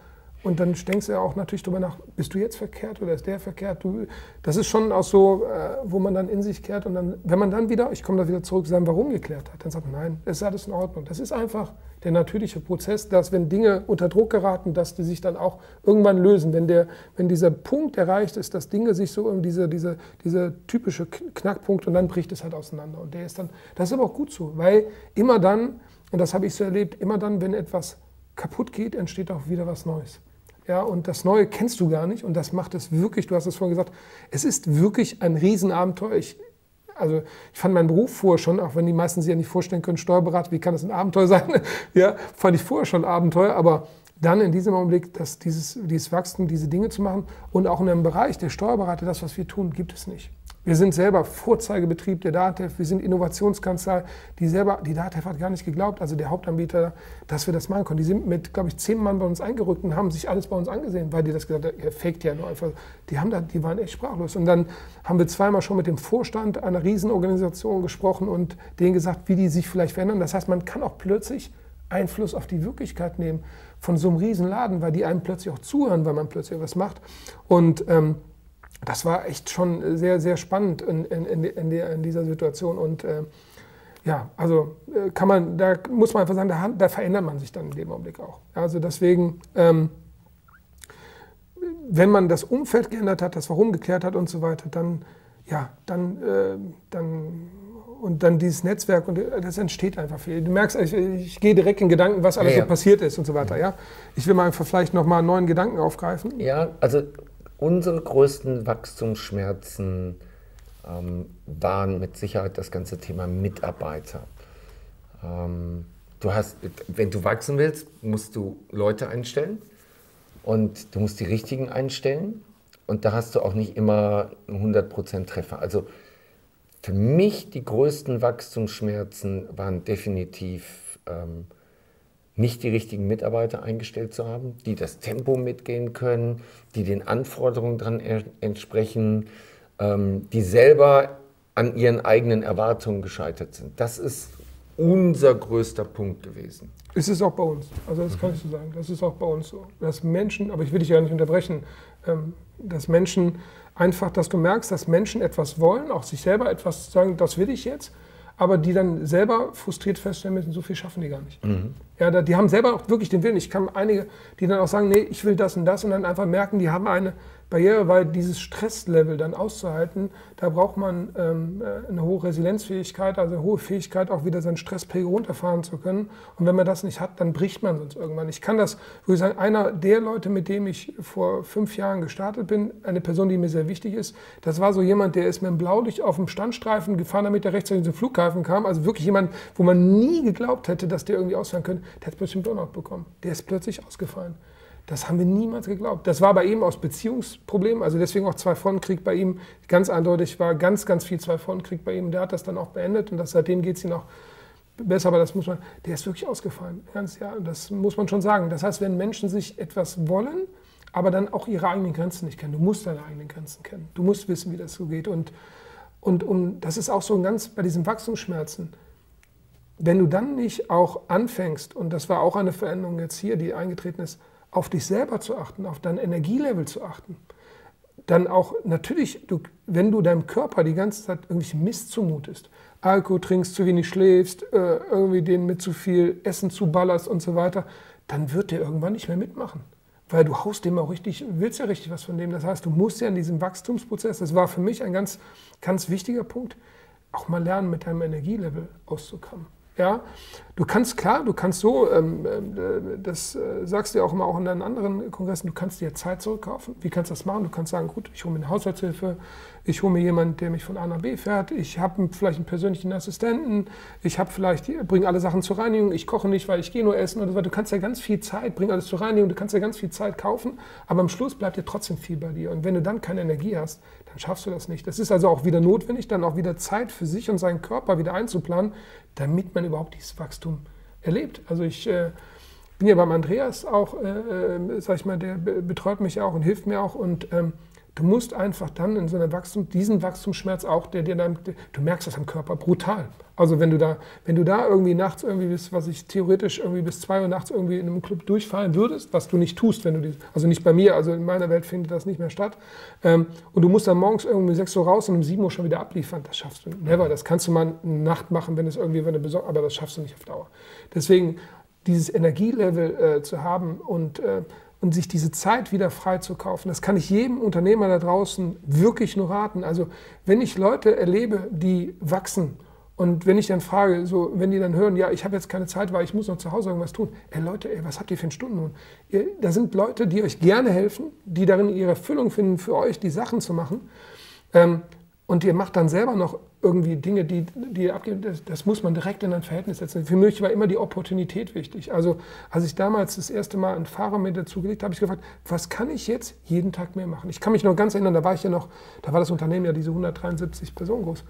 Und dann denkst du ja auch natürlich darüber nach, bist du jetzt verkehrt oder ist der verkehrt? Das ist schon auch so, wo man dann in sich kehrt und dann, wenn man dann wieder, ich komme da wieder zurück, sein Warum geklärt hat, dann sagt man, nein, es ist alles in Ordnung. Das ist einfach der natürliche Prozess, dass wenn Dinge unter Druck geraten, dass die sich dann auch irgendwann lösen. Wenn dieser Punkt erreicht ist, dass Dinge sich so dieser typische Knackpunkt und dann bricht es halt auseinander. Und der ist dann, das ist aber auch gut so, weil immer dann, und das habe ich so erlebt, immer dann, wenn etwas kaputt geht, entsteht auch wieder was Neues. Ja, und das Neue kennst du gar nicht und das macht es wirklich, du hast es vorhin gesagt, es ist wirklich ein Riesenabenteuer. Ich fand meinen Beruf vorher schon, auch wenn die meisten sich ja nicht vorstellen können, Steuerberater, wie kann das ein Abenteuer sein? Ja, fand ich vorher schon Abenteuer, aber dann in diesem Augenblick, dass dieses Wachstum, diese Dinge zu machen und auch in einem Bereich der Steuerberater, das, was wir tun, gibt es nicht. Wir sind selber Vorzeigebetrieb der DATEV, wir sind Innovationskanzlei, die DATEV hat gar nicht geglaubt, also der Hauptanbieter, dass wir das machen können. Die sind mit, glaube ich, 10 Mann bei uns eingerückt und haben sich alles bei uns angesehen, weil die das gesagt haben, ihr faked ja nur einfach. Die waren echt sprachlos. Und dann haben wir zweimal schon mit dem Vorstand einer Riesenorganisation gesprochen und denen gesagt, wie die sich vielleicht verändern. Das heißt, man kann auch plötzlich Einfluss auf die Wirklichkeit nehmen von so einem Riesenladen, weil die einem plötzlich auch zuhören, weil man plötzlich was macht. Und das war echt schon sehr, sehr spannend in dieser Situation. Und da muss man einfach sagen, da verändert man sich dann in dem Augenblick auch. Also deswegen, wenn man das Umfeld geändert hat, das Warum geklärt hat und so weiter, dann dieses Netzwerk und das entsteht einfach viel. Du merkst, ich gehe direkt in Gedanken, was alles so passiert ist und so weiter. Ja? Ich will mal einfach vielleicht nochmal einen neuen Gedanken aufgreifen. Ja, also unsere größten Wachstumsschmerzen waren mit Sicherheit das ganze Thema Mitarbeiter. Wenn du wachsen willst, musst du Leute einstellen und du musst die richtigen einstellen und da hast du auch nicht immer 100% Treffer. Also für mich die größten Wachstumsschmerzen waren definitiv nicht die richtigen Mitarbeiter eingestellt zu haben, die das Tempo mitgehen können, die den Anforderungen dran entsprechen, die selber an ihren eigenen Erwartungen gescheitert sind. Das ist unser größter Punkt gewesen. Ist es auch bei uns. Also das kann ich so sagen. Das ist auch bei uns so. Dass Menschen, aber ich will dich ja nicht unterbrechen, dass Menschen einfach, dass du merkst, dass Menschen etwas wollen, auch sich selber etwas sagen, das will ich jetzt, aber die dann selber frustriert feststellen müssen, so viel schaffen die gar nicht. Mhm. Ja, die haben selber auch wirklich den Willen. Ich kann einige, die dann auch sagen, nee, ich will das und das und dann einfach merken, die haben eine Barriere, weil dieses Stresslevel dann auszuhalten, da braucht man eine hohe Resilienzfähigkeit, also eine hohe Fähigkeit, auch wieder seinen Stresspegel runterfahren zu können. Und wenn man das nicht hat, dann bricht man sonst irgendwann. Ich kann das, würde ich sagen, einer der Leute, mit dem ich vor 5 Jahren gestartet bin, eine Person, die mir sehr wichtig ist, das war so jemand, der ist mit dem Blaulicht auf dem Standstreifen gefahren, damit er rechtzeitig zum Flughafen kam. Also wirklich jemand, wo man nie geglaubt hätte, dass der irgendwie ausfallen könnte. Der hat plötzlich einen Burnout bekommen. Der ist plötzlich ausgefallen. Das haben wir niemals geglaubt. Das war bei ihm aus Beziehungsproblemen, also deswegen auch Zwei-Fronten-Krieg bei ihm. Ganz eindeutig war ganz, ganz viel Zwei-Fronten-Krieg bei ihm. Der hat das dann auch beendet und seitdem geht es ihm auch besser, aber der ist wirklich ausgefallen. Ganz, ja, das muss man schon sagen. Das heißt, wenn Menschen sich etwas wollen, aber dann auch ihre eigenen Grenzen nicht kennen, du musst deine eigenen Grenzen kennen. Du musst wissen, wie das so geht. Und das ist auch so ganz bei diesen Wachstumsschmerzen. Wenn du dann nicht auch anfängst, und das war auch eine Veränderung jetzt hier, die eingetreten ist, auf dich selber zu achten, auf dein Energielevel zu achten, dann auch natürlich, wenn du deinem Körper die ganze Zeit irgendwie Mist zumutest, Alkohol trinkst, zu wenig schläfst, irgendwie den mit zu viel Essen zuballerst und so weiter, dann wird der irgendwann nicht mehr mitmachen. Weil du haust dem auch richtig, willst ja richtig was von dem. Das heißt, du musst ja in diesem Wachstumsprozess, das war für mich ein ganz, ganz wichtiger Punkt, auch mal lernen, mit deinem Energielevel auszukommen. Ja, du kannst so, das sagst du ja auch immer auch in deinen anderen Kongressen, du kannst dir Zeit zurückkaufen. Wie kannst du das machen? Du kannst sagen, gut, ich hole mir eine Haushaltshilfe, ich hole mir jemanden, der mich von A nach B fährt, ich habe vielleicht einen persönlichen Assistenten, bringe alle Sachen zur Reinigung, ich koche nicht, weil ich gehe nur essen oder so. Du kannst ja ganz viel Zeit, bring alles zur Reinigung, du kannst ja ganz viel Zeit kaufen, aber am Schluss bleibt dir trotzdem viel bei dir. Und wenn du dann keine Energie hast, dann schaffst du das nicht. Das ist also auch wieder notwendig, dann auch wieder Zeit für sich und seinen Körper wieder einzuplanen, damit man überhaupt dieses Wachstum erlebt. Also ich bin ja beim Andreas auch, sag ich mal, der betreut mich auch und hilft mir auch und Du musst einfach dann in so einer diesen Wachstumsschmerz auch, du merkst das am Körper brutal. Also wenn du da irgendwie nachts irgendwie bist, was ich theoretisch irgendwie bis 2 Uhr nachts irgendwie in einem Club durchfallen würdest, was du nicht tust, also nicht bei mir, also in meiner Welt findet das nicht mehr statt. Und du musst dann morgens irgendwie um 6 Uhr raus und um 7 Uhr schon wieder abliefern, das schaffst du never. Das kannst du mal eine Nacht machen, wenn es irgendwie aber das schaffst du nicht auf Dauer. Deswegen dieses Energielevel zu haben und sich diese Zeit wieder frei zu kaufen. Das kann ich jedem Unternehmer da draußen wirklich nur raten. Also wenn ich Leute erlebe, die wachsen und wenn ich dann frage, so, wenn die dann hören, ja, ich habe jetzt keine Zeit, weil ich muss noch zu Hause irgendwas tun. Leute, was habt ihr für einen Stundenlohn? Da sind Leute, die euch gerne helfen, die darin ihre Erfüllung finden, für euch die Sachen zu machen. Und ihr macht dann selber noch irgendwie Dinge, die ihr abgebt. Das muss man direkt in ein Verhältnis setzen. Für mich war immer die Opportunität wichtig. Also als ich damals das erste Mal einen Fahrer mir dazu gelegt habe, habe ich gefragt, was kann ich jetzt jeden Tag mehr machen? Ich kann mich noch ganz erinnern, da war das Unternehmen ja diese 173 Personen groß.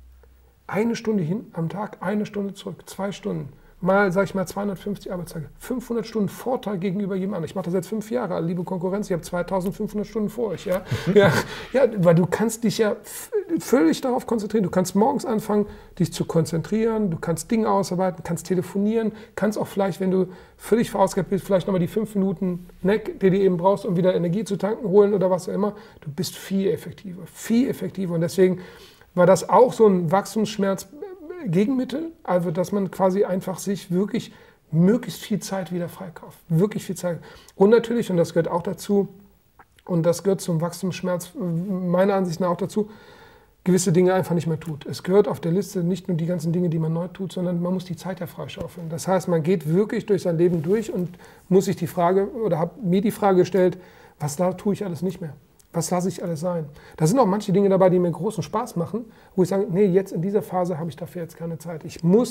1 Stunde hin am Tag, 1 Stunde zurück, 2 Stunden. Mal, sag ich mal, 250 Arbeitstage. 500 Stunden Vorteil gegenüber jemandem. Ich mache das seit 5 Jahren, liebe Konkurrenz, ich habe 2500 Stunden vor euch. Ja? Ja, weil du kannst dich ja völlig darauf konzentrieren. Du kannst morgens anfangen, dich zu konzentrieren, du kannst Dinge ausarbeiten, kannst telefonieren, kannst auch vielleicht, wenn du völlig verausgabt bist, vielleicht nochmal die 5 Minuten Neck, die du eben brauchst, um wieder Energie zu tanken, holen oder was auch immer. Du bist viel effektiver. Und deswegen war das auch so ein Wachstumsschmerz, Gegenmittel, also dass man quasi einfach sich wirklich möglichst viel Zeit wieder freikauft. Wirklich viel Zeit. Und natürlich, und das gehört auch dazu, und das gehört zum Wachstumsschmerz meiner Ansicht nach auch dazu, gewisse Dinge einfach nicht mehr tut. Es gehört auf der Liste nicht nur die ganzen Dinge, die man neu tut, sondern man muss die Zeit ja freischaufeln. Das heißt, man geht wirklich durch sein Leben durch und muss sich die Frage, oder habe mir die Frage gestellt, was da tue ich alles nicht mehr? Was lasse ich alles sein? Da sind auch manche Dinge dabei, die mir großen Spaß machen, wo ich sage, nee, jetzt in dieser Phase habe ich dafür jetzt keine Zeit.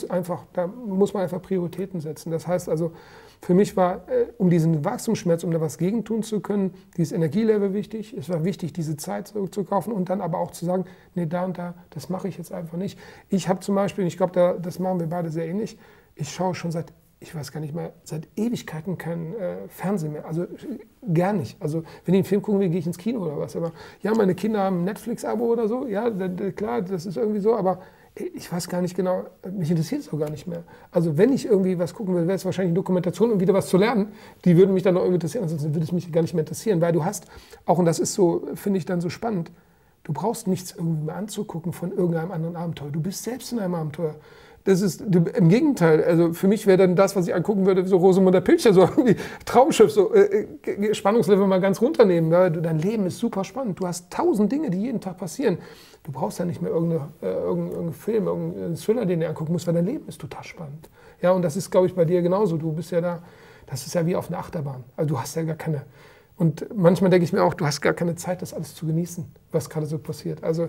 Da muss man einfach Prioritäten setzen. Das heißt also, für mich war, um diesen Wachstumsschmerz, um da was gegen tun zu können, dieses Energielevel wichtig. Es war wichtig, diese Zeit zurückzukaufen und dann aber auch zu sagen, nee, da und da, das mache ich jetzt einfach nicht. Ich habe zum Beispiel, ich glaube, das machen wir beide sehr ähnlich, ich schaue schon ich weiß gar nicht mehr, seit Ewigkeiten kein Fernsehen mehr. Also gar nicht. Also wenn ich einen Film gucken will, gehe ich ins Kino oder was. Aber ja, meine Kinder haben ein Netflix-Abo oder so. Ja, klar, das ist irgendwie so. Aber ich weiß gar nicht genau, mich interessiert es auch gar nicht mehr. Also wenn ich irgendwie was gucken will, wäre es wahrscheinlich eine Dokumentation, um wieder was zu lernen. Die würden mich dann noch irgendwie interessieren, ansonsten würde es mich gar nicht mehr interessieren. Weil du hast, auch und das ist so, finde ich dann so spannend, du brauchst nichts irgendwie mehr anzugucken von irgendeinem anderen Abenteuer. Du bist selbst in einem Abenteuer. Das ist im Gegenteil. Also für mich wäre dann das, was ich angucken würde, so Rosamunde Pilcher, so irgendwie Traumschiff, so Spannungslevel mal ganz runternehmen. Weil dein Leben ist super spannend. Du hast 1000 Dinge, die jeden Tag passieren. Du brauchst ja nicht mehr irgendeinen Film, irgendeinen Thriller, den du angucken musst, weil dein Leben ist total spannend. Ja, und das ist, glaube ich, bei dir genauso. Du bist ja da, das ist ja wie auf einer Achterbahn. Also du hast ja gar keine. Und manchmal denke ich mir auch, du hast gar keine Zeit, das alles zu genießen, was gerade so passiert. Also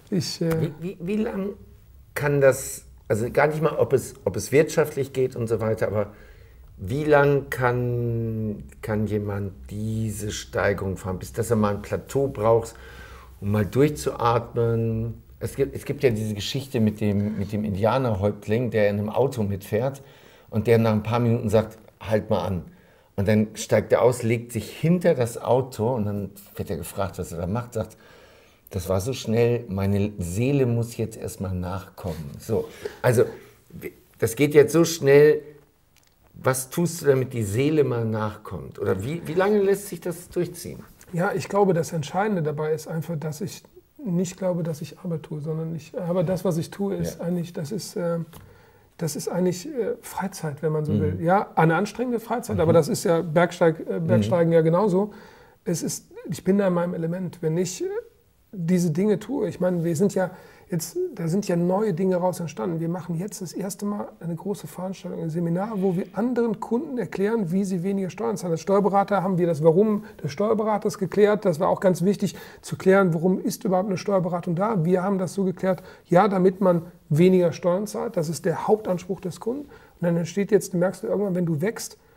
Wie lang kann das, also gar nicht mal, ob es wirtschaftlich geht und so weiter, aber wie lang kann jemand diese Steigerung fahren, bis dass er mal ein Plateau braucht, um mal durchzuatmen? Es gibt ja diese Geschichte mit dem Indianerhäuptling, der in einem Auto mitfährt und der nach ein paar Minuten sagt, halt mal an. Und dann steigt er aus, legt sich hinter das Auto und dann wird er gefragt, was er da macht, sagt, das war so schnell, meine Seele muss jetzt erstmal nachkommen. So, also das geht jetzt so schnell, was tust du, damit die Seele mal nachkommt? Oder wie lange lässt sich das durchziehen? Ja, ich glaube, das Entscheidende dabei ist einfach, dass ich nicht glaube, dass ich Arbeit tue, sondern aber das, was ich tue, ist eigentlich, das ist eigentlich Freizeit, wenn man so will. Ja, eine anstrengende Freizeit, aber das ist ja Bergsteigen ja genauso. Ich bin da in meinem Element. Wenn ich diese Dinge tue, ich meine, da sind ja neue Dinge raus entstanden. Wir machen jetzt das erste Mal eine große Veranstaltung, ein Seminar, wo wir anderen Kunden erklären, wie sie weniger Steuern zahlen. Als Steuerberater haben wir das Warum des Steuerberaters geklärt. Das war auch ganz wichtig zu klären, warum ist überhaupt eine Steuerberatung da. Wir haben das so geklärt, ja, damit man weniger Steuern zahlt. Das ist der Hauptanspruch des Kunden. Und dann entsteht jetzt, du merkst irgendwann, wenn du wächst,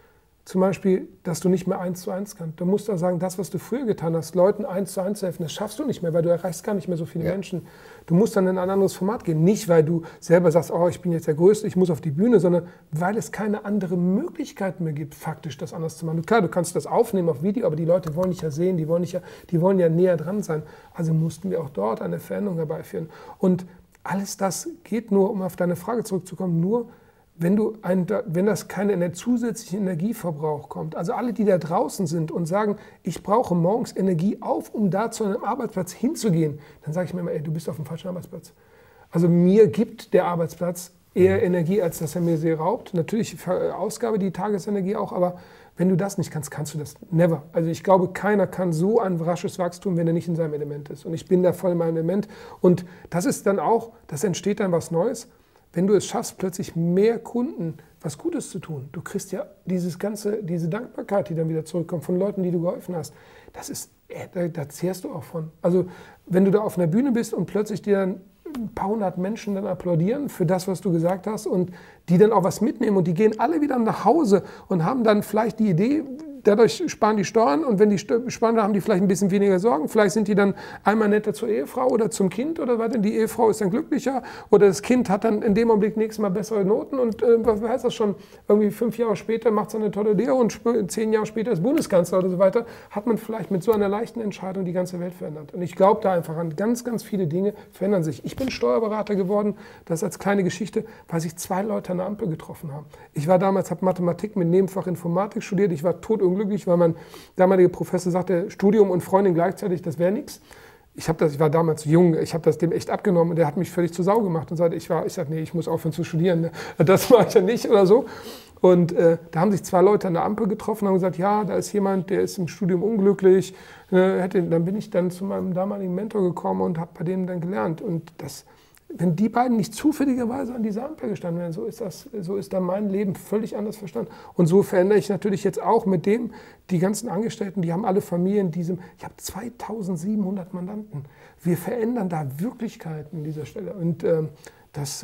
zum Beispiel, dass du nicht mehr 1:1 kannst. Du musst auch sagen, das, was du früher getan hast, Leuten 1:1 zu helfen, das schaffst du nicht mehr, weil du erreichst gar nicht mehr so viele Menschen. Du musst dann in ein anderes Format gehen. Nicht, weil du selber sagst, oh, ich bin jetzt der Größte, ich muss auf die Bühne, sondern weil es keine andere Möglichkeit mehr gibt, faktisch das anders zu machen. Und klar, du kannst das aufnehmen auf Video, aber die Leute wollen dich ja sehen, die wollen ja näher dran sein. Also mussten wir auch dort eine Veränderung herbeiführen. Und alles das geht nur, um auf deine Frage zurückzukommen, nur wenn das keine zusätzliche Energieverbrauch kommt. Also alle, die da draußen sind und sagen, ich brauche morgens Energie auf, um da zu einem Arbeitsplatz hinzugehen, dann sage ich mir immer, ey, du bist auf dem falschen Arbeitsplatz. Also mir gibt der Arbeitsplatz eher Energie, als dass er mir sie raubt. Natürlich Ausgabe die Tagesenergie auch, aber wenn du das nicht kannst, kannst du das never. Also ich glaube, keiner kann so ein rasches Wachstum, wenn er nicht in seinem Element ist. Und ich bin da voll in meinem Element. Und das ist dann auch, das entsteht dann was Neues. Wenn du es schaffst, plötzlich mehr Kunden was Gutes zu tun, du kriegst ja diese Dankbarkeit, die dann wieder zurückkommt von Leuten, die du geholfen hast, da zehrst du auch von. Also wenn du da auf einer Bühne bist und plötzlich dir dann ein paar hundert Menschen dann applaudieren für das, was du gesagt hast und die dann auch was mitnehmen und die gehen alle wieder nach Hause und haben dann vielleicht die Idee, dadurch sparen die Steuern und wenn die sparen, haben die vielleicht ein bisschen weniger Sorgen. Vielleicht sind die dann einmal netter zur Ehefrau oder zum Kind oder was denn. Die Ehefrau ist dann glücklicher oder das Kind hat dann in dem Augenblick nächstes Mal bessere Noten und was heißt das schon? Irgendwie 5 Jahre später macht es eine tolle Lehre und 10 Jahre später ist Bundeskanzler oder so weiter. Hat man vielleicht mit so einer leichten Entscheidung die ganze Welt verändert. Und ich glaube da einfach an ganz, ganz viele Dinge verändern sich. Ich bin Steuerberater geworden, das als kleine Geschichte, weil sich 2 Leute an der Ampel getroffen haben. Ich war damals, habe Mathematik mit Nebenfach Informatik studiert. Ich war totunglücklich, weil mein damaliger Professor sagte, Studium und Freundin gleichzeitig, das wäre nichts. Ich war damals jung, ich habe das dem echt abgenommen und der hat mich völlig zur Sau gemacht und sagte, ich sagte, nee, ich muss aufhören zu studieren, das mache ich ja nicht oder so. Und da haben sich 2 Leute an der Ampel getroffen und haben gesagt, ja, da ist jemand, der ist im Studium unglücklich. Dann bin ich dann zu meinem damaligen Mentor gekommen und habe bei dem dann gelernt. Und wenn die beiden nicht zufälligerweise an dieser Ampel gestanden wären, so ist dann mein Leben völlig anders verstanden. Und so verändere ich natürlich jetzt auch mit dem, die ganzen Angestellten, die haben alle Familien, ich habe 2700 Mandanten. Wir verändern da Wirklichkeiten an dieser Stelle. Und das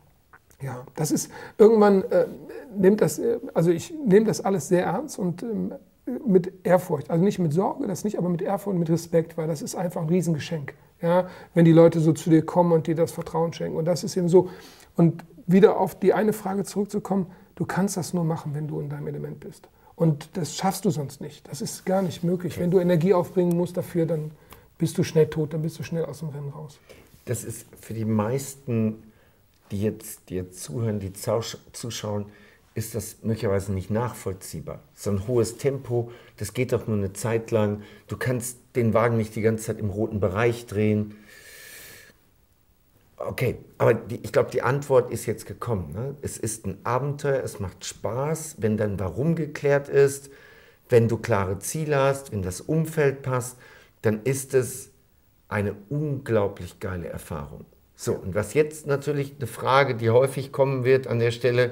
ist, irgendwann ich nehme das alles sehr ernst und mit Ehrfurcht. Also nicht mit Sorge, das nicht, aber mit Ehrfurcht und mit Respekt, weil das ist einfach ein Riesengeschenk. Ja, wenn die Leute so zu dir kommen und dir das Vertrauen schenken. Und das ist eben so. Und wieder auf die eine Frage zurückzukommen, du kannst das nur machen, wenn du in deinem Element bist. Und das schaffst du sonst nicht. Das ist gar nicht möglich. Okay. Wenn du Energie aufbringen musst dafür, dann bist du schnell tot, dann bist du schnell aus dem Rennen raus. Das ist für die meisten, die jetzt zuhören, die zuschauen, ist das möglicherweise nicht nachvollziehbar. So ein hohes Tempo, das geht doch nur eine Zeit lang. Du kannst den Wagen nicht die ganze Zeit im roten Bereich drehen. Okay, aber ich glaube, die Antwort ist jetzt gekommen. Ne? Es ist ein Abenteuer, es macht Spaß, wenn dein Warum geklärt ist, wenn du klare Ziele hast, wenn das Umfeld passt, dann ist es eine unglaublich geile Erfahrung. So, und was jetzt natürlich eine Frage, die häufig kommen wird an der Stelle,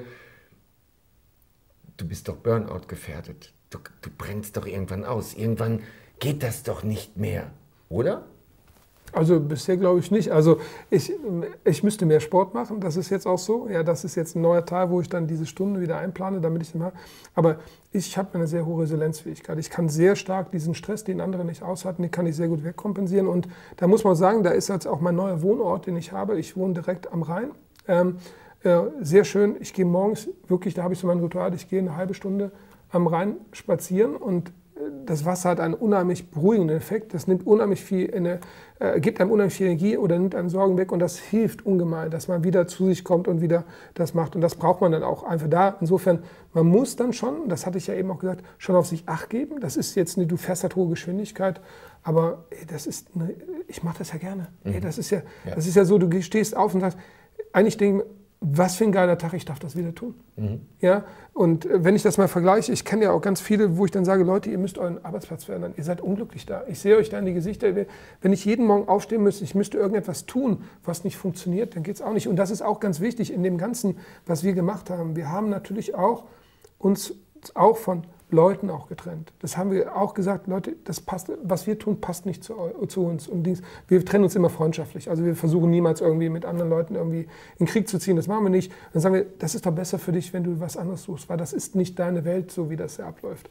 du bist doch Burnout gefährdet. Du brennst doch irgendwann aus. Irgendwann geht das doch nicht mehr, oder? Also bisher glaube ich nicht. Also ich müsste mehr Sport machen, das ist jetzt auch so. Ja, das ist jetzt ein neuer Teil, wo ich dann diese Stunde wieder einplane, damit ich den mache. Aber ich habe eine sehr hohe Resilienzfähigkeit. Ich kann sehr stark diesen Stress, den andere nicht aushalten, den kann ich sehr gut wegkompensieren. Und da muss man sagen, da ist jetzt auch mein neuer Wohnort, den ich habe. Ich wohne direkt am Rhein. Sehr schön. Ich gehe morgens wirklich, da habe ich so mein Ritual, ich gehe eine halbe Stunde am Rhein spazieren und das Wasser hat einen unheimlich beruhigenden Effekt. Das nimmt unheimlich viel, gibt einem unheimlich viel Energie oder nimmt einem Sorgen weg und das hilft ungemein, dass man wieder zu sich kommt und wieder das macht. Und das braucht man dann auch einfach da. Insofern, man muss dann schon, das hatte ich ja eben auch gesagt, schon auf sich Acht geben. Das ist jetzt du fährst halt hohe Geschwindigkeit, aber ich mache das ja gerne. Mhm. Das ist ja so, du stehst auf und sagst, eigentlich denke ich, was für ein geiler Tag, ich darf das wieder tun. Mhm. Ja? Und wenn ich das mal vergleiche, ich kenne ja auch ganz viele, wo ich dann sage, Leute, ihr müsst euren Arbeitsplatz verändern, ihr seid unglücklich da. Ich sehe euch da in die Gesichter, wenn ich jeden Morgen aufstehen müsste, ich müsste irgendetwas tun, was nicht funktioniert, dann geht es auch nicht. Und das ist auch ganz wichtig in dem Ganzen, was wir gemacht haben. Wir haben natürlich auch uns auch von Leuten auch getrennt. Das haben wir auch gesagt, Leute, das passt, was wir tun, passt nicht zu uns. Und wir trennen uns immer freundschaftlich. Also wir versuchen niemals irgendwie mit anderen Leuten irgendwie in den Krieg zu ziehen. Das machen wir nicht. Dann sagen wir, das ist doch besser für dich, wenn du was anderes suchst, weil das ist nicht deine Welt, so wie das hier abläuft.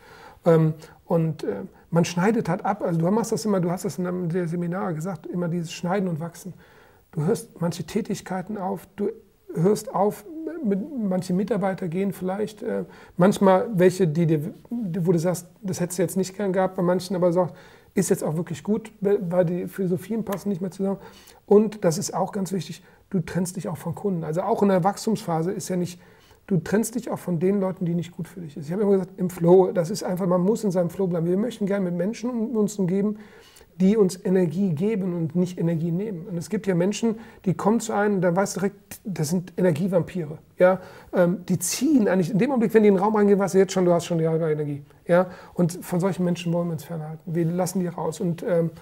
Man schneidet halt ab. Also du machst das immer, du hast das in einem der Seminare gesagt, immer dieses Schneiden und Wachsen. Du hörst manche Tätigkeiten auf, du hörst auf, manche Mitarbeiter gehen vielleicht, manchmal welche, wo du sagst, das hättest du jetzt nicht gern gehabt, bei manchen aber sagst, ist jetzt auch wirklich gut, weil die Philosophien passen nicht mehr zusammen. Und das ist auch ganz wichtig, du trennst dich auch von Kunden. Also auch in der Wachstumsphase ist ja nicht, du trennst dich auch von den Leuten, die nicht gut für dich sind. Ich habe immer gesagt, im Flow, das ist einfach, man muss in seinem Flow bleiben. Wir möchten gerne mit Menschen uns umgeben, die uns Energie geben und nicht Energie nehmen. Und es gibt ja Menschen, die kommen zu einem, dann weißt du direkt, das sind Energievampire. Ja? Die ziehen eigentlich, in dem Augenblick, wenn die in den Raum reingehen, weißt du jetzt schon, du hast schon die halbe Energie. Ja? Und von solchen Menschen wollen wir uns fernhalten. Wir lassen die raus und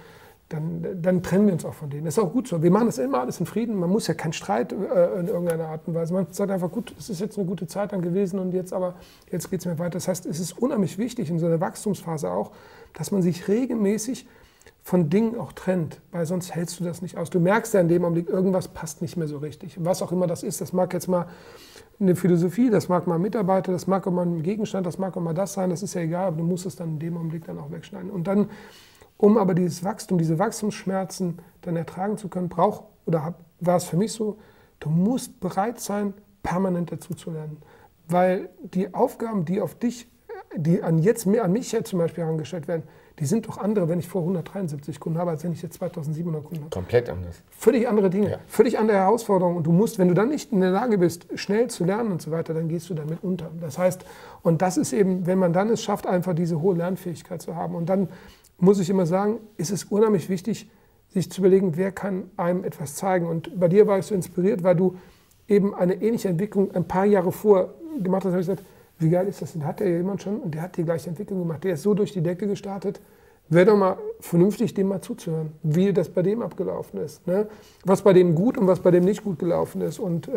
dann trennen wir uns auch von denen. Das ist auch gut so. Wir machen das immer alles in Frieden. Man muss ja keinen Streit in irgendeiner Art und Weise. Man sagt einfach, gut, es ist jetzt eine gute Zeit dann gewesen und jetzt geht es mir weiter. Das heißt, es ist unheimlich wichtig in so einer Wachstumsphase auch, dass man sich regelmäßig von Dingen auch trennt, weil sonst hältst du das nicht aus. Du merkst ja in dem Augenblick, irgendwas passt nicht mehr so richtig. Was auch immer das ist, das mag jetzt mal eine Philosophie, das mag mal ein Mitarbeiter, das mag auch mal ein Gegenstand, das mag auch mal das sein, das ist ja egal, aber du musst es dann in dem Augenblick dann auch wegschneiden. Und dann, um aber dieses Wachstum, diese Wachstumsschmerzen dann ertragen zu können, war es für mich so, du musst bereit sein, permanent dazu zu lernen. Weil die Aufgaben, die auf dich, die an mich jetzt zum Beispiel herangestellt werden, die sind doch andere, wenn ich vor 173 Kunden habe, als wenn ich jetzt 2700 Kunden habe. Komplett anders. Völlig andere Dinge, ja. Völlig andere Herausforderungen. Und du musst, wenn du dann nicht in der Lage bist, schnell zu lernen und so weiter, dann gehst du damit unter. Das heißt, und das ist eben, wenn man dann es schafft, einfach diese hohe Lernfähigkeit zu haben. Und dann muss ich immer sagen, ist es unheimlich wichtig, sich zu überlegen, wer kann einem etwas zeigen. Und bei dir war ich so inspiriert, weil du eben eine ähnliche Entwicklung ein paar Jahre vor gemacht hast. Da habe ich gesagt, wie geil ist das? Den hat ja jemand schon und der hat die gleiche Entwicklung gemacht. Der ist so durch die Decke gestartet. Wäre doch mal vernünftig, dem mal zuzuhören, wie das bei dem abgelaufen ist. Ne? Was bei dem gut und was bei dem nicht gut gelaufen ist. Und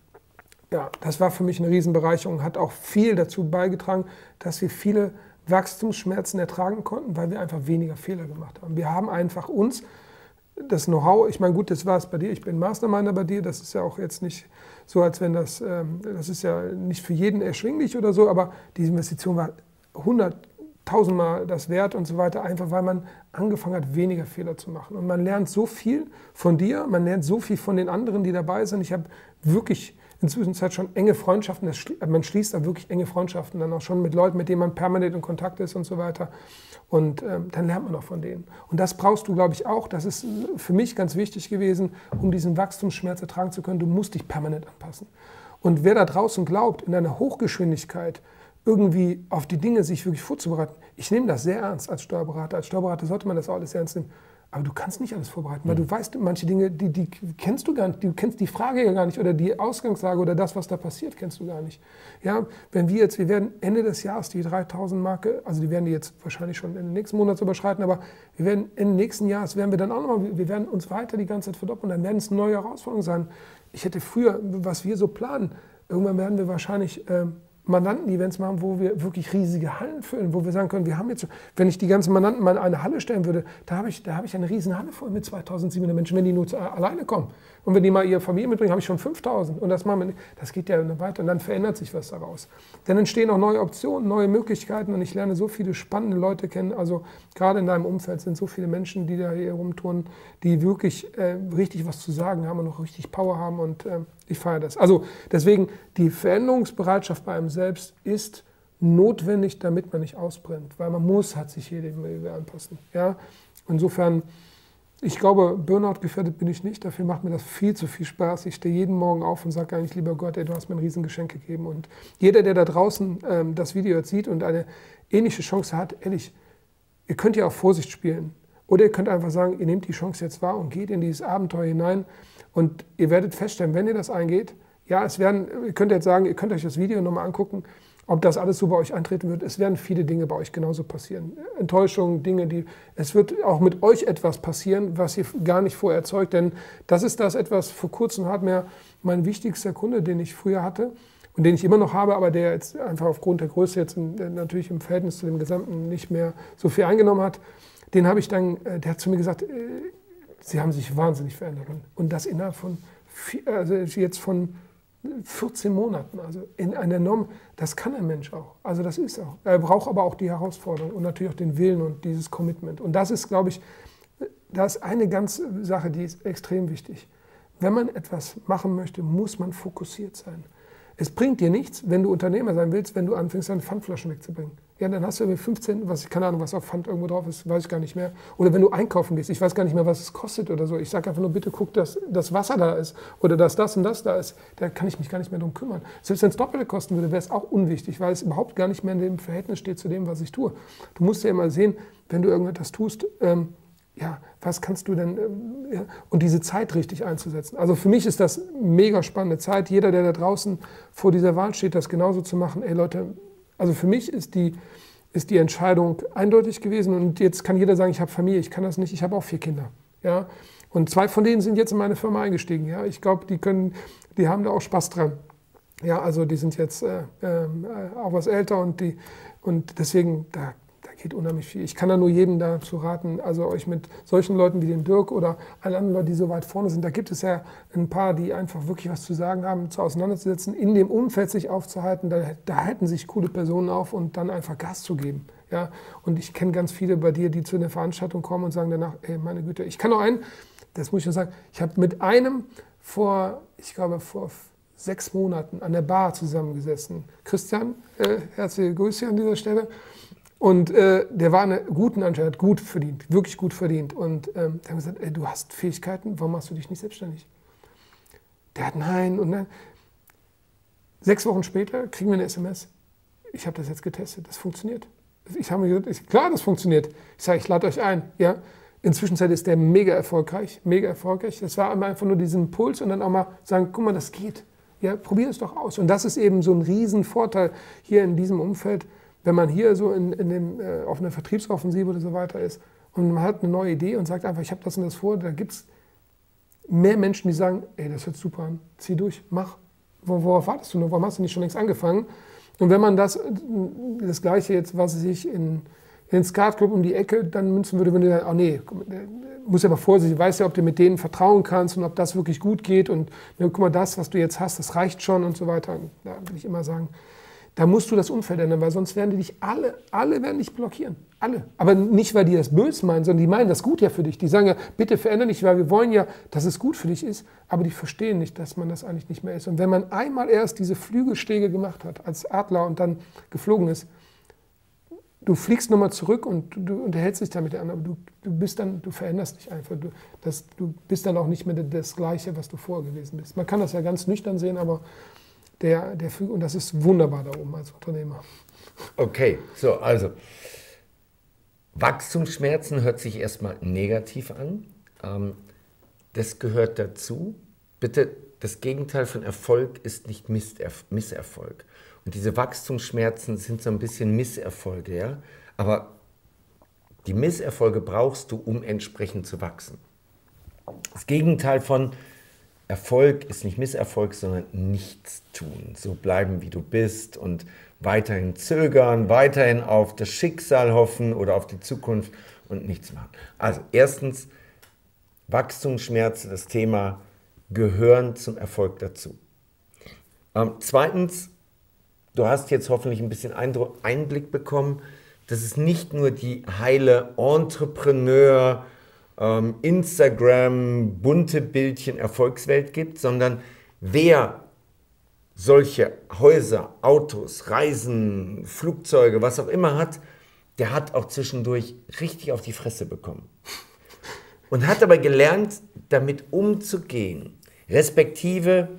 ja, das war für mich eine Riesenbereicherung. Hat auch viel dazu beigetragen, dass wir viele Wachstumsschmerzen ertragen konnten, weil wir einfach weniger Fehler gemacht haben. Wir haben einfach uns das Know-how, ich meine, gut, das war es bei dir, ich bin Masterminder bei dir, das ist ja auch jetzt nicht so, als wenn das ist ja nicht für jeden erschwinglich oder so, aber die Investition war 100.000-mal das wert und so weiter, einfach weil man angefangen hat, weniger Fehler zu machen. Und man lernt so viel von dir, man lernt so viel von den anderen, die dabei sind. Ich habe wirklich inzwischen schon enge Freundschaften, man schließt da wirklich enge Freundschaften, dann auch schon mit Leuten, mit denen man permanent in Kontakt ist und so weiter. Und dann lernt man auch von denen. Und das brauchst du, glaube ich, auch. Das ist für mich ganz wichtig gewesen, um diesen Wachstumsschmerz ertragen zu können. Du musst dich permanent anpassen. Und wer da draußen glaubt, in einer Hochgeschwindigkeit irgendwie auf die Dinge sich wirklich vorzubereiten, ich nehme das sehr ernst als Steuerberater. Als Steuerberater sollte man das auch alles ernst nehmen. Aber du kannst nicht alles vorbereiten, weil du weißt, manche Dinge, die kennst du gar nicht, du kennst die Frage ja gar nicht oder die Ausgangslage oder das, was da passiert, kennst du gar nicht. Ja, wenn wir werden Ende des Jahres die 3000-Marke, also die werden die jetzt wahrscheinlich schon in den nächsten Monat überschreiten, aber wir werden Ende nächsten Jahres, werden wir dann auch nochmal, wir werden uns weiter die ganze Zeit verdoppeln, dann werden es neue Herausforderungen sein. Ich hätte früher, was wir so planen, irgendwann werden wir wahrscheinlich Mandanten-Events machen, wo wir wirklich riesige Hallen füllen, wo wir sagen können, wir haben jetzt, wenn ich die ganzen Mandanten mal in eine Halle stellen würde, da habe ich eine riesen Halle voll mit 2700 Menschen, wenn die nur alleine kommen. Und wenn die mal ihre Familie mitbringen, habe ich schon 5000. Und das geht ja weiter und dann verändert sich was daraus. Dann entstehen auch neue Optionen, neue Möglichkeiten und ich lerne so viele spannende Leute kennen. Also gerade in deinem Umfeld sind so viele Menschen, die da hier rumtun, die wirklich richtig was zu sagen haben und auch richtig Power haben und ich feiere das. Also deswegen, die Veränderungsbereitschaft bei einem selbst ist notwendig, damit man nicht ausbrennt, weil man hat sich jedem anpassen. Ja? Insofern, ich glaube, Burnout gefährdet bin ich nicht, dafür macht mir das viel zu viel Spaß. Ich stehe jeden Morgen auf und sage eigentlich, lieber Gott, ey, du hast mir ein Riesengeschenk gegeben. Und jeder, der da draußen das Video jetzt sieht und eine ähnliche Chance hat, ehrlich, ihr könnt ja auch Vorsicht spielen. Oder ihr könnt einfach sagen, ihr nehmt die Chance jetzt wahr und geht in dieses Abenteuer hinein. Und ihr werdet feststellen, wenn ihr das eingeht, ja, ihr könnt jetzt sagen, ihr könnt euch das Video nochmal angucken, ob das alles so bei euch eintreten wird. Es werden viele Dinge bei euch genauso passieren. Enttäuschungen, Dinge, es wird auch mit euch etwas passieren, was ihr gar nicht vorher erzeugt. Denn das ist das etwas, vor kurzem hat mir mein wichtigster Kunde, den ich früher hatte, und den ich immer noch habe, aber der jetzt einfach aufgrund der Größe jetzt natürlich im Verhältnis zu dem Gesamten nicht mehr so viel eingenommen hat, den habe ich dann, der hat zu mir gesagt, Sie haben sich wahnsinnig verändert. Und das innerhalb von, also jetzt von 14 Monaten, also in einer Norm, das kann ein Mensch auch. Also das ist auch. Er braucht aber auch die Herausforderung und natürlich auch den Willen und dieses Commitment. Und das ist, glaube ich, das ist eine ganz Sache, die ist extrem wichtig. Wenn man etwas machen möchte, muss man fokussiert sein. Es bringt dir nichts, wenn du Unternehmer sein willst, wenn du anfängst, deine Pfandflaschen wegzubringen. Ja, dann hast du irgendwie 15, keine Ahnung, was auf Pfand irgendwo drauf ist, weiß ich gar nicht mehr. Oder wenn du einkaufen gehst, ich weiß gar nicht mehr, was es kostet oder so. Ich sage einfach nur, bitte guck, dass das Wasser da ist oder dass das und das da ist. Da kann ich mich gar nicht mehr drum kümmern. Selbst wenn es Doppelte kosten würde, wäre es auch unwichtig, weil es überhaupt gar nicht mehr in dem Verhältnis steht zu dem, was ich tue. Du musst ja immer sehen, wenn du irgendetwas tust, ja, was kannst du denn, ja, und diese Zeit richtig einzusetzen. Also für mich ist das mega spannende Zeit. Jeder, der da draußen vor dieser Wahl steht, das genauso zu machen. Ey Leute, also für mich ist die Entscheidung eindeutig gewesen und jetzt kann jeder sagen, ich habe Familie, ich kann das nicht, ich habe auch 4 Kinder. Ja? Und 2 von denen sind jetzt in meine Firma eingestiegen. Ja? Ich glaube, die haben da auch Spaß dran. Ja, also die sind jetzt auch was älter und deswegen, da geht unheimlich viel. Ich kann da nur jedem dazu raten, also euch mit solchen Leuten wie dem Dirk oder allen anderen Leuten, die so weit vorne sind, da gibt es ja ein paar, die einfach wirklich was zu sagen haben, zu auseinanderzusetzen, in dem Umfeld sich aufzuhalten, da halten sich coole Personen auf und dann einfach Gas zu geben. Ja? Und ich kenne ganz viele bei dir, die zu einer Veranstaltung kommen und sagen danach, ey, meine Güte, ich kann noch einen, das muss ich schon sagen, ich habe mit einem vor 6 Monaten an der Bar zusammengesessen. Christian, herzliche Grüße an dieser Stelle. Und der war eine guten Anstalt, hat gut verdient, wirklich gut verdient. Und der hat gesagt, ey, du hast Fähigkeiten, warum machst du dich nicht selbstständig? Der hat nein und nein. 6 Wochen später kriegen wir eine SMS. Ich habe das jetzt getestet, das funktioniert. Ich habe mir gesagt, klar, das funktioniert. Ich sage, ich lade euch ein. Ja? Inzwischen ist der mega erfolgreich, mega erfolgreich. Das war einfach nur diesen Impuls und dann auch mal sagen, guck mal, das geht. Ja, probier es doch aus. Und das ist eben so ein Riesenvorteil hier in diesem Umfeld, wenn man hier so auf einer Vertriebsoffensive oder so weiter ist und man hat eine neue Idee und sagt einfach, ich habe das und das vor, da gibt es mehr Menschen, die sagen, ey, das hört super an, zieh durch, mach. Worauf wartest du noch? Warum hast du nicht schon längst angefangen? Und wenn man das Gleiche jetzt, was sich in den Skatclub um die Ecke dann münzen würde, wenn du sagen, oh nee, muss ja mal vorsichtig, du weißt ja, ob du mit denen vertrauen kannst und ob das wirklich gut geht und guck mal, das, was du jetzt hast, das reicht schon und so weiter. Und da würde ich immer sagen, da musst du das Umfeld ändern, weil sonst werden die dich alle werden dich blockieren. Alle. Aber nicht, weil die das böse meinen, sondern die meinen das gut ja für dich. Die sagen ja, bitte verändere dich, weil wir wollen ja, dass es gut für dich ist. Aber die verstehen nicht, dass man das eigentlich nicht mehr ist. Und wenn man einmal erst diese Flügelschläge gemacht hat als Adler und dann geflogen ist, du fliegst nochmal zurück und du unterhältst dich dann mit der anderen. Aber du veränderst dich einfach. Du bist dann auch nicht mehr das Gleiche, was du vorher gewesen bist. Man kann das ja ganz nüchtern sehen, aber und das ist wunderbar da oben als Unternehmer. Okay, so, also Wachstumsschmerzen hört sich erstmal negativ an. Das gehört dazu. Bitte, das Gegenteil von Erfolg ist nicht Misserfolg. Und diese Wachstumsschmerzen sind so ein bisschen Misserfolge, ja? Aber die Misserfolge brauchst du, um entsprechend zu wachsen. Das Gegenteil von Erfolg ist nicht Misserfolg, sondern nichts tun. So bleiben, wie du bist und weiterhin zögern, weiterhin auf das Schicksal hoffen oder auf die Zukunft und nichts machen. Also erstens, Wachstumsschmerzen, das Thema, gehören zum Erfolg dazu. Zweitens, du hast jetzt hoffentlich ein bisschen Einblick bekommen, dass es nicht nur die heile Entrepreneur, Instagram, bunte Bildchen, Erfolgswelt gibt, sondern wer solche Häuser, Autos, Reisen, Flugzeuge, was auch immer hat, der hat auch zwischendurch richtig auf die Fresse bekommen. Und hat aber gelernt, damit umzugehen. Respektive,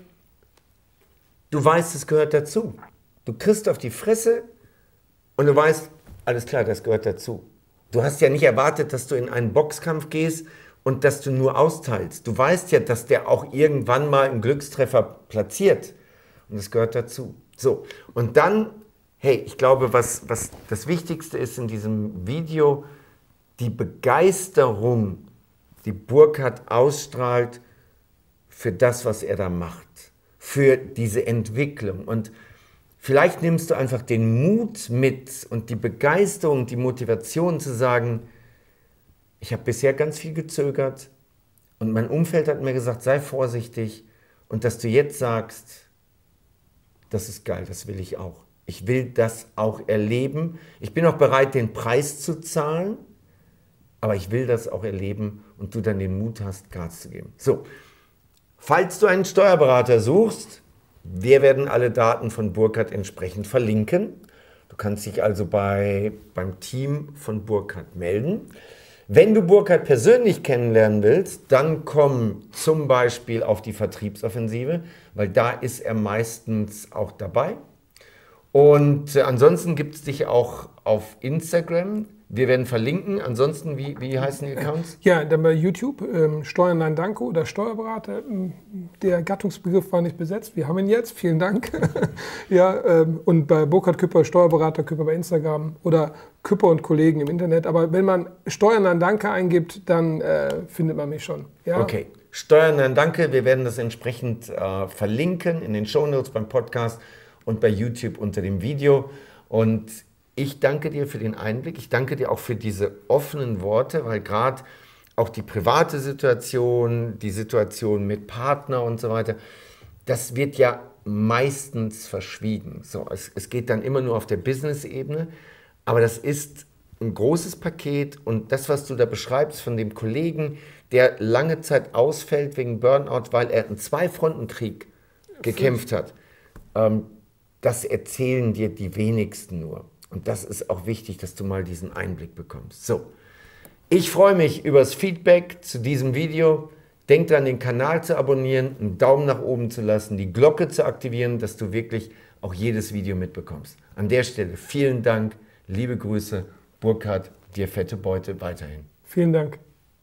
du weißt, es gehört dazu. Du kriegst auf die Fresse und du weißt, alles klar, das gehört dazu. Du hast ja nicht erwartet, dass du in einen Boxkampf gehst und dass du nur austeilst. Du weißt ja, dass der auch irgendwann mal einen Glückstreffer platziert. Und das gehört dazu. So, und dann, hey, ich glaube, was das Wichtigste ist in diesem Video, die Begeisterung, die Burkhard ausstrahlt für das, was er da macht. Für diese Entwicklung. Und vielleicht nimmst du einfach den Mut mit und die Begeisterung, die Motivation zu sagen, ich habe bisher ganz viel gezögert und mein Umfeld hat mir gesagt, sei vorsichtig, und dass du jetzt sagst, das ist geil, das will ich auch. Ich will das auch erleben. Ich bin auch bereit, den Preis zu zahlen, aber ich will das auch erleben und du dann den Mut hast, Gas zu geben. So, falls du einen Steuerberater suchst, wir werden alle Daten von Burkhardt entsprechend verlinken. Du kannst dich also beim Team von Burkhardt melden. Wenn du Burkhardt persönlich kennenlernen willst, dann komm zum Beispiel auf die Vertriebsoffensive, weil da ist er meistens auch dabei. Und ansonsten gibt es dich auch auf Instagram. Wir werden verlinken. Ansonsten, wie heißen die Accounts? Ja, dann bei YouTube, Steuern Nein Danke oder Steuerberater. Der Gattungsbegriff war nicht besetzt. Wir haben ihn jetzt. Vielen Dank. Ja, und bei Burkhardt Küpper, Steuerberater Küpper bei Instagram oder Küpper und Kollegen im Internet. Aber wenn man Steuern Nein Danke eingibt, dann findet man mich schon. Ja? Okay, Steuern Nein Danke. Wir werden das entsprechend verlinken in den Shownotes beim Podcast und bei YouTube unter dem Video. Und ich danke dir für den Einblick, ich danke dir auch für diese offenen Worte, weil gerade auch die private Situation, die Situation mit Partner und so weiter, das wird ja meistens verschwiegen. So, es geht dann immer nur auf der Business-Ebene, aber das ist ein großes Paket und das, was du da beschreibst von dem Kollegen, der lange Zeit ausfällt wegen Burnout, weil er einen Zwei-Fronten-Krieg gekämpft hat, das erzählen dir die wenigsten nur. Und das ist auch wichtig, dass du mal diesen Einblick bekommst. So, ich freue mich über das Feedback zu diesem Video. Denk dran, den Kanal zu abonnieren, einen Daumen nach oben zu lassen, die Glocke zu aktivieren, dass du wirklich auch jedes Video mitbekommst. An der Stelle vielen Dank, liebe Grüße, Burkhardt, dir fette Beute weiterhin. Vielen Dank.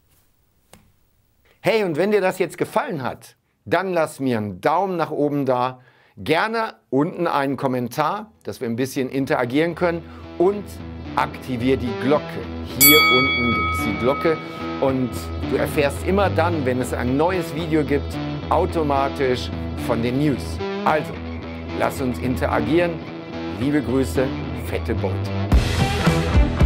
Hey, und wenn dir das jetzt gefallen hat, dann lass mir einen Daumen nach oben da. Gerne unten einen Kommentar, dass wir ein bisschen interagieren können und aktiviere die Glocke. Hier unten gibt es die Glocke und du erfährst immer dann, wenn es ein neues Video gibt, automatisch von den News. Also, lass uns interagieren. Liebe Grüße, fette Beute.